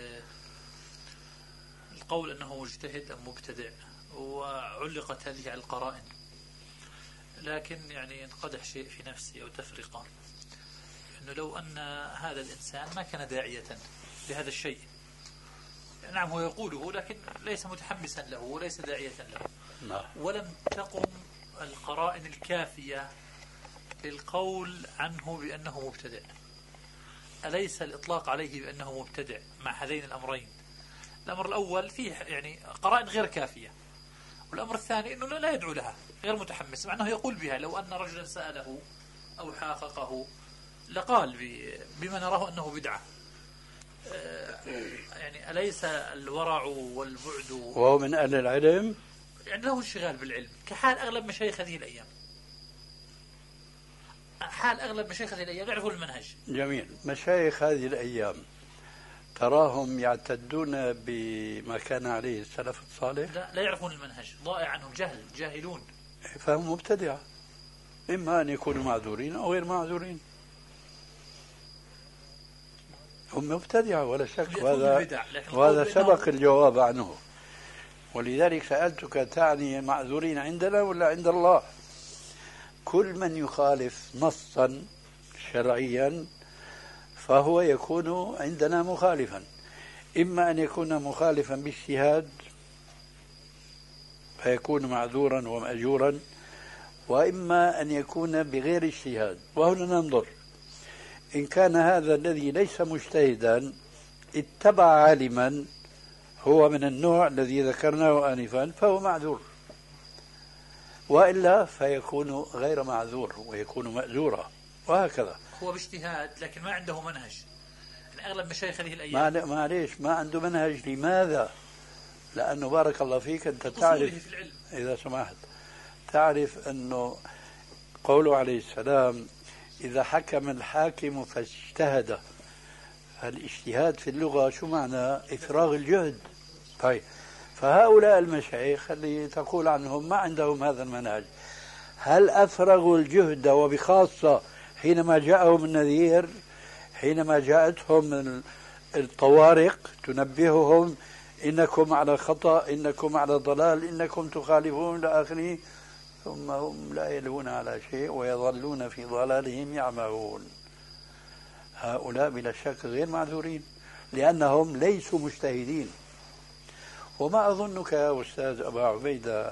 القول أنه مجتهد أم مبتدع وعلقت هذه على القرائن، لكن يعني انقدح شيء في نفسي أو تفرقة أنه لو أن هذا الإنسان ما كان داعية لهذا الشيء، نعم هو يقوله لكن ليس متحمسا له وليس داعية له. ولم تقم القرائن الكافية للقول عنه بأنه مبتدع. أليس الإطلاق عليه بأنه مبتدع مع هذين الأمرين؟ الأمر الأول فيه يعني قرائن غير كافية، والأمر الثاني أنه لا يدعو لها، غير متحمس، مع أنه يقول بها. لو أن رجلا سأله أو حاققه لقال بما نراه أنه بدعة. يعني أليس الورع والبعد وهو من أهل العلم، يعني له انشغال بالعلم كحال أغلب مشايخ هذه الأيام. حال أغلب مشايخ هذه الأيام يعرفون المنهج. جميل. مشايخ هذه الأيام تراهم يعتدون بما كان عليه السلف الصالح؟ لا يعرفون المنهج، ضائع عنهم، جاهلون، فهم مبتدعة، إما أن يكونوا معذورين أو غير معذورين. هم مبتدعة ولا شك، وهذا سبق الجواب عنه. ولذلك سألتك تعني معذورين عندنا ولا عند الله؟ كل من يخالف نصا شرعيا فهو يكون عندنا مخالفا، إما أن يكون مخالفا باجتهاد فيكون معذورا ومأجورا، وإما أن يكون بغير اجتهاد. وهنا ننظر، إن كان هذا الذي ليس مجتهدا اتبع عالما هو من النوع الذي ذكرناه آنفا فهو معذور، وإلا فيكون غير معذور ويكون مأجورا، وهكذا. هو باجتهاد لكن ما عنده منهج. أغلب مشايخ هذه الأيام معليش ما عنده منهج. لماذا؟ لأنه بارك الله فيك أنت تعرف في العلم. إذا سمحت تعرف أنه قوله عليه السلام إذا حكم الحاكم فاجتهد. الاجتهاد في اللغة شو معنى؟ إفراغ الجهد. طيب، فهؤلاء المشايخ اللي تقول عنهم ما عندهم هذا المنهج، هل أفرغوا الجهد وبخاصة حينما جاءهم النذير، حينما جاءتهم الطوارق تنبههم إنكم على خطأ، إنكم على ضلال، إنكم تخالفون إلى آخره، ثم هم لا يلون على شيء ويظلون في ضلالهم يعمهون؟ هؤلاء بلا شك غير معذورين لأنهم ليسوا مجتهدين. وما أظنك يا أستاذ أبا عبيدة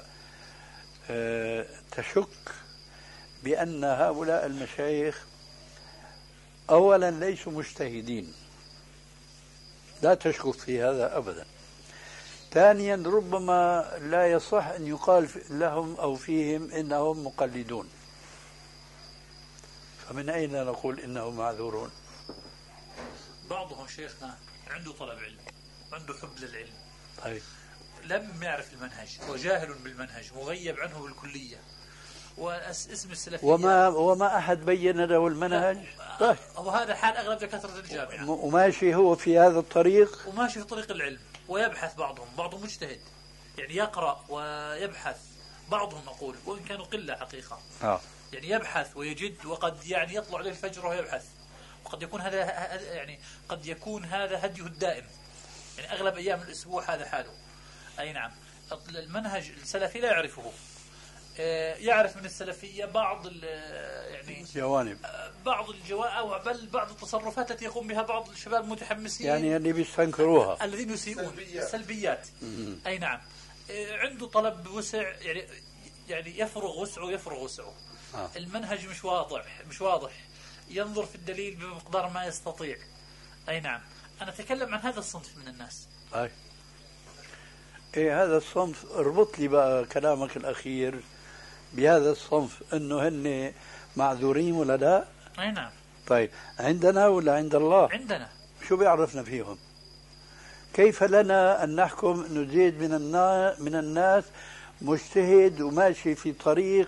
تشك بأن هؤلاء المشايخ أولا ليسوا مجتهدين، لا تشك في هذا أبدا. ثانيا ربما لا يصح أن يقال لهم أو فيهم إنهم مقلدون، فمن أين نقول إنهم معذورون؟ بعضهم شيخنا عنده طلب علم، عنده حب للعلم، طيب لم يعرف المنهج وجاهل بالمنهج مغيب عنه بالكلية، واسم السلفية وما أحد بين له المنهج. طيب. وهذا حال أغلب دكاترة الجامعة، وماشي هو في هذا الطريق، وماشي في طريق العلم، ويبحث بعضهم مجتهد، يعني يقرأ ويبحث، بعضهم أقول وإن كانوا قلة حقيقة، يعني يبحث ويجد، وقد يعني يطلع عليه الفجر ويبحث، وقد يكون هذا يعني قد يكون هذا هديه الدائم، يعني أغلب أيام الأسبوع هذا حاله. أي نعم، المنهج السلفي لا يعرفه، يعرف من السلفية بعض يعني جوانب، بعض أو بل بعض التصرفات التي يقوم بها بعض الشباب المتحمسين، يعني اللي بيستنكروها، الذين يسيئون سلبيات. أي نعم، عنده طلب وسع، يعني يفرغ وسعه. المنهج مش واضح، ينظر في الدليل بمقدار ما يستطيع. أي نعم، أنا أتكلم عن هذا الصنف من الناس. هذا الصنف، اربط لي بقى كلامك الأخير بهذا الصنف، أنه هن معذورين ولا لا؟ أي نعم. طيب، عندنا ولا عند الله؟ عندنا. شو بيعرفنا فيهم؟ كيف لنا أن نحكم أنه زيد من الناس مجتهد وماشي في طريق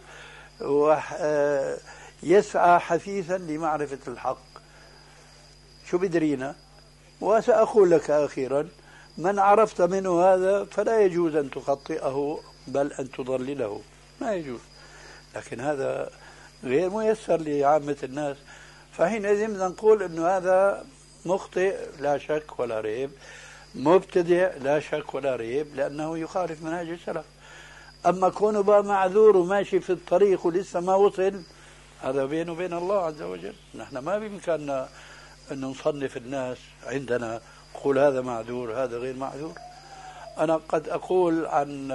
ويسعى حثيثا لمعرفة الحق؟ شو بدرينا؟ وسأقول لك أخيرا، من عرفت منه هذا فلا يجوز أن تخطئه بل أن تضلله، ما يجوز. لكن هذا غير ميسر لعامة الناس، فحينئذ نقول أنه هذا مخطئ لا شك ولا ريب، مبتدع لا شك ولا ريب، لأنه يخالف منهج السلف. أما كونه بقى معذور وماشي في الطريق ولسه ما وصل، هذا بينه وبين الله عز وجل. نحن ما بإمكاننا أن نصنف الناس عندنا قل هذا معذور هذا غير معذور. أنا قد أقول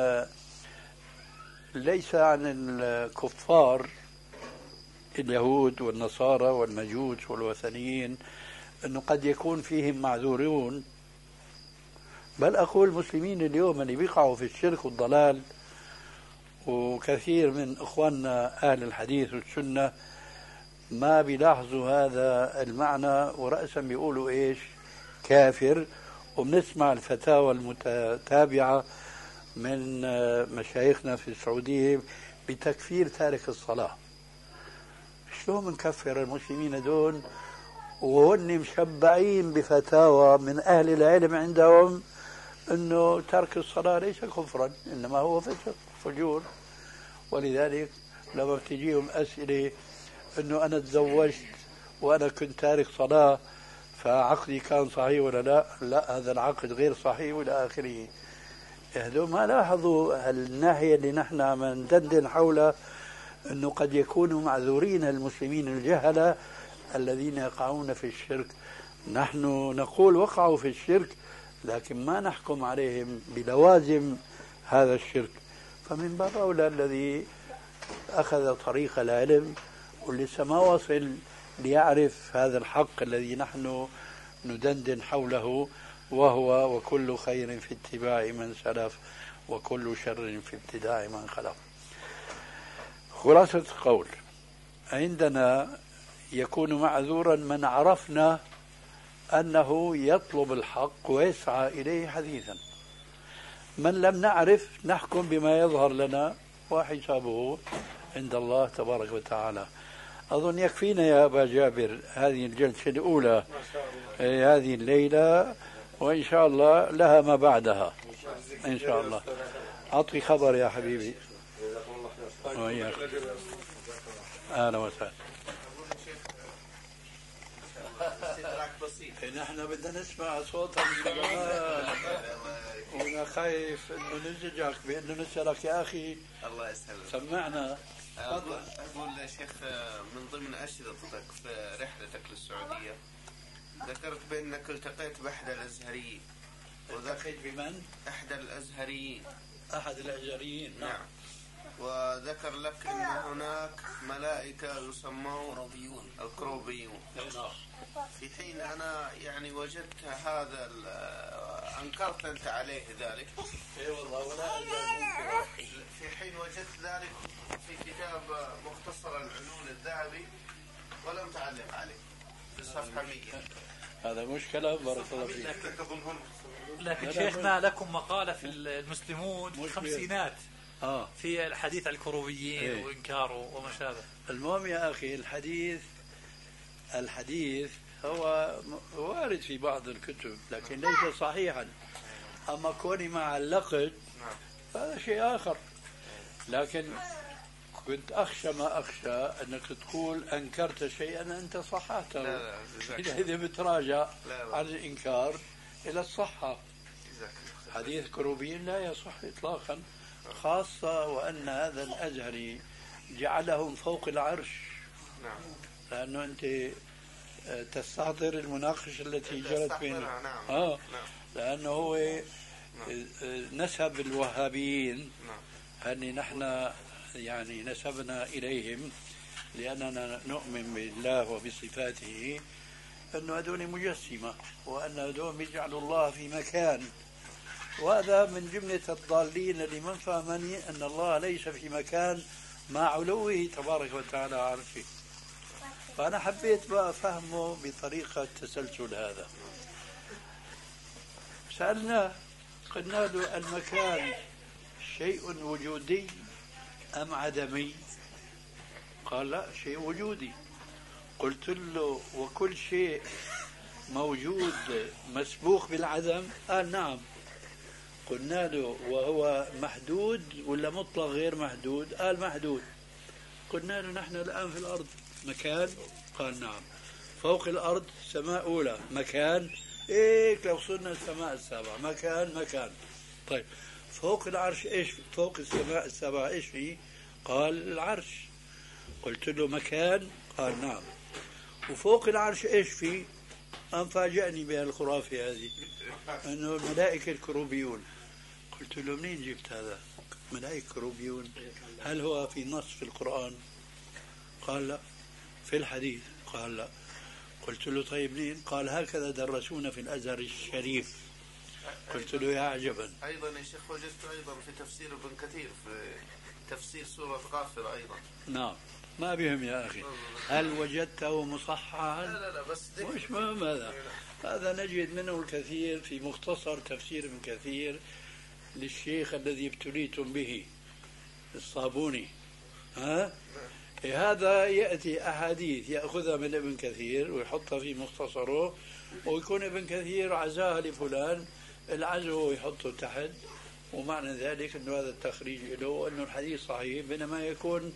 ليس عن الكفار اليهود والنصارى والمجوس والوثنيين أنه قد يكون فيهم معذورون، بل أقول المسلمين اليوم اللي بيقعوا في الشرك والضلال، وكثير من إخواننا أهل الحديث والسنة ما بيلاحظوا هذا المعنى، ورأسا بيقولوا إيش كافر. وبنسمع الفتاوى المتتابعة من مشايخنا في السعودية بتكفير تارك الصلاة. شلون منكفر المسلمين دون وهن مشبعين بفتاوى من أهل العلم عندهم أنه ترك الصلاة ليس كفرا إنما هو فجور. ولذلك لما بتجيهم أسئلة أنه أنا تزوجت وأنا كنت تارك صلاة فعقدي كان صحيح ولا لا؟ لا، هذا العقد غير صحيح وإلى آخره. هذول ما لاحظوا الناحية اللي نحن عم ندندن حولها، أنه قد يكونوا معذورين المسلمين الجهلة الذين يقعون في الشرك. نحن نقول وقعوا في الشرك لكن ما نحكم عليهم بلوازم هذا الشرك. فمن باب أولى الذي أخذ طريق العلم ولسه ما وصل ليعرف هذا الحق الذي نحن ندندن حوله، وهو وكل خير في اتباع من سلف وكل شر في ابتداع من خلف. خلاصة القول، عندنا يكون معذورا من عرفنا أنه يطلب الحق ويسعى إليه حديثا. من لم نعرف نحكم بما يظهر لنا وحسابه عند الله تبارك وتعالى. أظن يكفينا يا أبا جابر هذه الجلسة الأولى هذه الليلة، وإن شاء الله لها ما بعدها إن شاء الله. أعطي خبر يا حبيبي. وإياك. أهلا وسهلا. نحن بدنا نسمع صوتك من زمان وانا خايف انه نزعجك بانه نسألك يا اخي. الله يسلمك. سمعنا. اقول يا شيخ من ضمن اشرطتك في رحلتك للسعوديه ذكرت بانك التقيت باحدى الازهريين. التقيت بمن؟ احدى الازهريين. احد الازهريين. نعم. وذكر لك ان هناك ملائكه يسمون الكروبيون. في حين انا يعني وجدت هذا انكرت انت عليه ذلك. اي والله ولا في حين وجدت ذلك في كتاب مختصر العلول الذهبي ولم تعلق عليه في الصفحه 100. هذا مشكله. بارك الله فيك. لكن شيخنا لكم مقاله في المسلمون في الخمسينات في الحديث عن الكروبيين وإنكاره وما شابه. المهم يا أخي الحديث هو وارد في بعض الكتب لكن ليس صحيحا. أما كوني ما علقت هذا شيء آخر. لكن كنت أخشى ما أخشى أنك تقول أنكرت شيئا أنت صححته. إذا بتراجع عن الإنكار إلى الصحة. حديث كروبيين لا يصح إطلاقا، خاصة وأن هذا الأزهري جعلهم فوق العرش. نعم. لأنه أنت تستحضر المناقشة التي جرت بيننا. نعم. لأنه هو نسب الوهابيين أن نحن يعني نسبنا إليهم لأننا نؤمن بالله وبصفاته أنه هذول مجسمة وأن هذول بيجعلوا الله في مكان. وهذا من جملة الضالين لمن فهمني أن الله ليس في مكان مع علوه تبارك وتعالى عرشه. فأنا حبيت بقى فهمه بطريقة تسلسل هذا. سألناه قلنا له المكان شيء وجودي أم عدمي؟ قال لا، شيء وجودي. قلت له وكل شيء موجود مسبوق بالعدم؟ قال نعم. قلنا له وهو محدود ولا مطلق غير محدود؟ قال محدود. قلنا له نحن الآن في الأرض مكان؟ قال نعم. فوق الأرض سماء أولى مكان؟ إيه لو صرنا السماء السابعة مكان. طيب فوق العرش إيش؟ فوق السماء السابعة إيش فيه؟ قال العرش. قلت له مكان؟ قال نعم. وفوق العرش إيش فيه؟ فاجأني بهالخرافة هذه أنه الملائكة الكروبيون. قلت له منين جبت هذا؟ ملائكة كروبيون، هل هو في نص في القرآن؟ قال لا. في الحديث؟ قال لا. قلت له طيب منين؟ قال هكذا درسونا في الأزهر الشريف. قلت له يا عجبا. أيضا يا شيخ وجدت أيضا في تفسير ابن كثير في تفسير سورة غافر أيضا. نعم ما بهم يا أخي. هل وجدته مصححا؟ لا بس مش مهم هذا نجد منه الكثير في مختصر تفسير ابن كثير للشيخ الذي ابتليتم به الصابوني. هذا يأتي أحاديث يأخذها من ابن كثير ويحطها في مختصره، ويكون ابن كثير عزاها لفلان، العزو يحطه تحت، ومعنى ذلك أنه هذا التخريج له وأنه الحديث صحيح، بينما يكون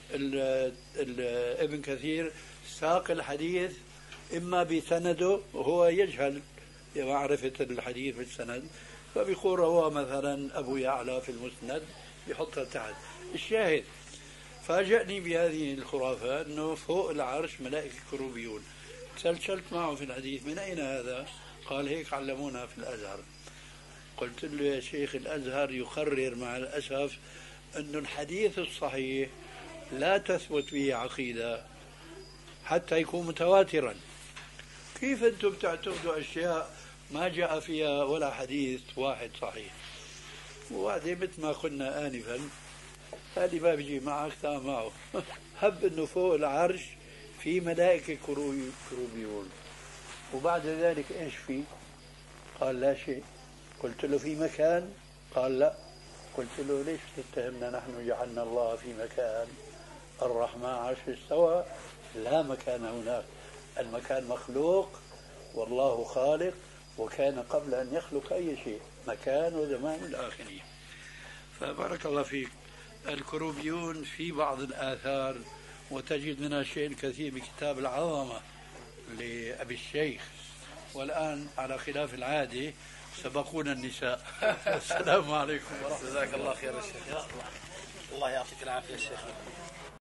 ابن كثير ساق الحديث إما بسنده وهو يجهل معرفة الحديث بالسند، فبيقول رواه مثلا أبو يعلى في المسند يحطها تحت. الشاهد فاجأني بهذه الخرافة أنه فوق العرش ملائكة كروبيون. سلسلت معه في الحديث من أين هذا؟ قال هيك علمونا في الأزهر. قلت له يا شيخ الأزهر يقرر مع الأسف أن الحديث الصحيح لا تثبت به عقيدة حتى يكون متواترا. كيف أنتم بتعتقدوا أشياء ما جاء فيها ولا حديث واحد صحيح؟ وبعدين مثل ما قلنا آنفا هذه ما بيجي معك تعال معه. هب أنه فوق العرش في ملائكة كروبيون، وبعد ذلك إيش في؟ قال لا شيء. قلت له في مكان؟ قال لا. قلت له ليش تتهمنا نحن جعلنا الله في مكان؟ الرحمن عرش استوى، لا مكان هناك، المكان مخلوق والله خالق، وكان قبل أن يخلق أي شيء مكان وزمان الآخرين. فبارك الله فيك. الكروبيون في بعض الآثار وتجد منها شيء كثير بكتاب العظمة لأبي الشيخ. والآن على خلاف العادة سبقونا النساء. السلام عليكم ورحمة الله. جزاك الله خير يا شيخ. الله يعطيك العافية يا شيخ.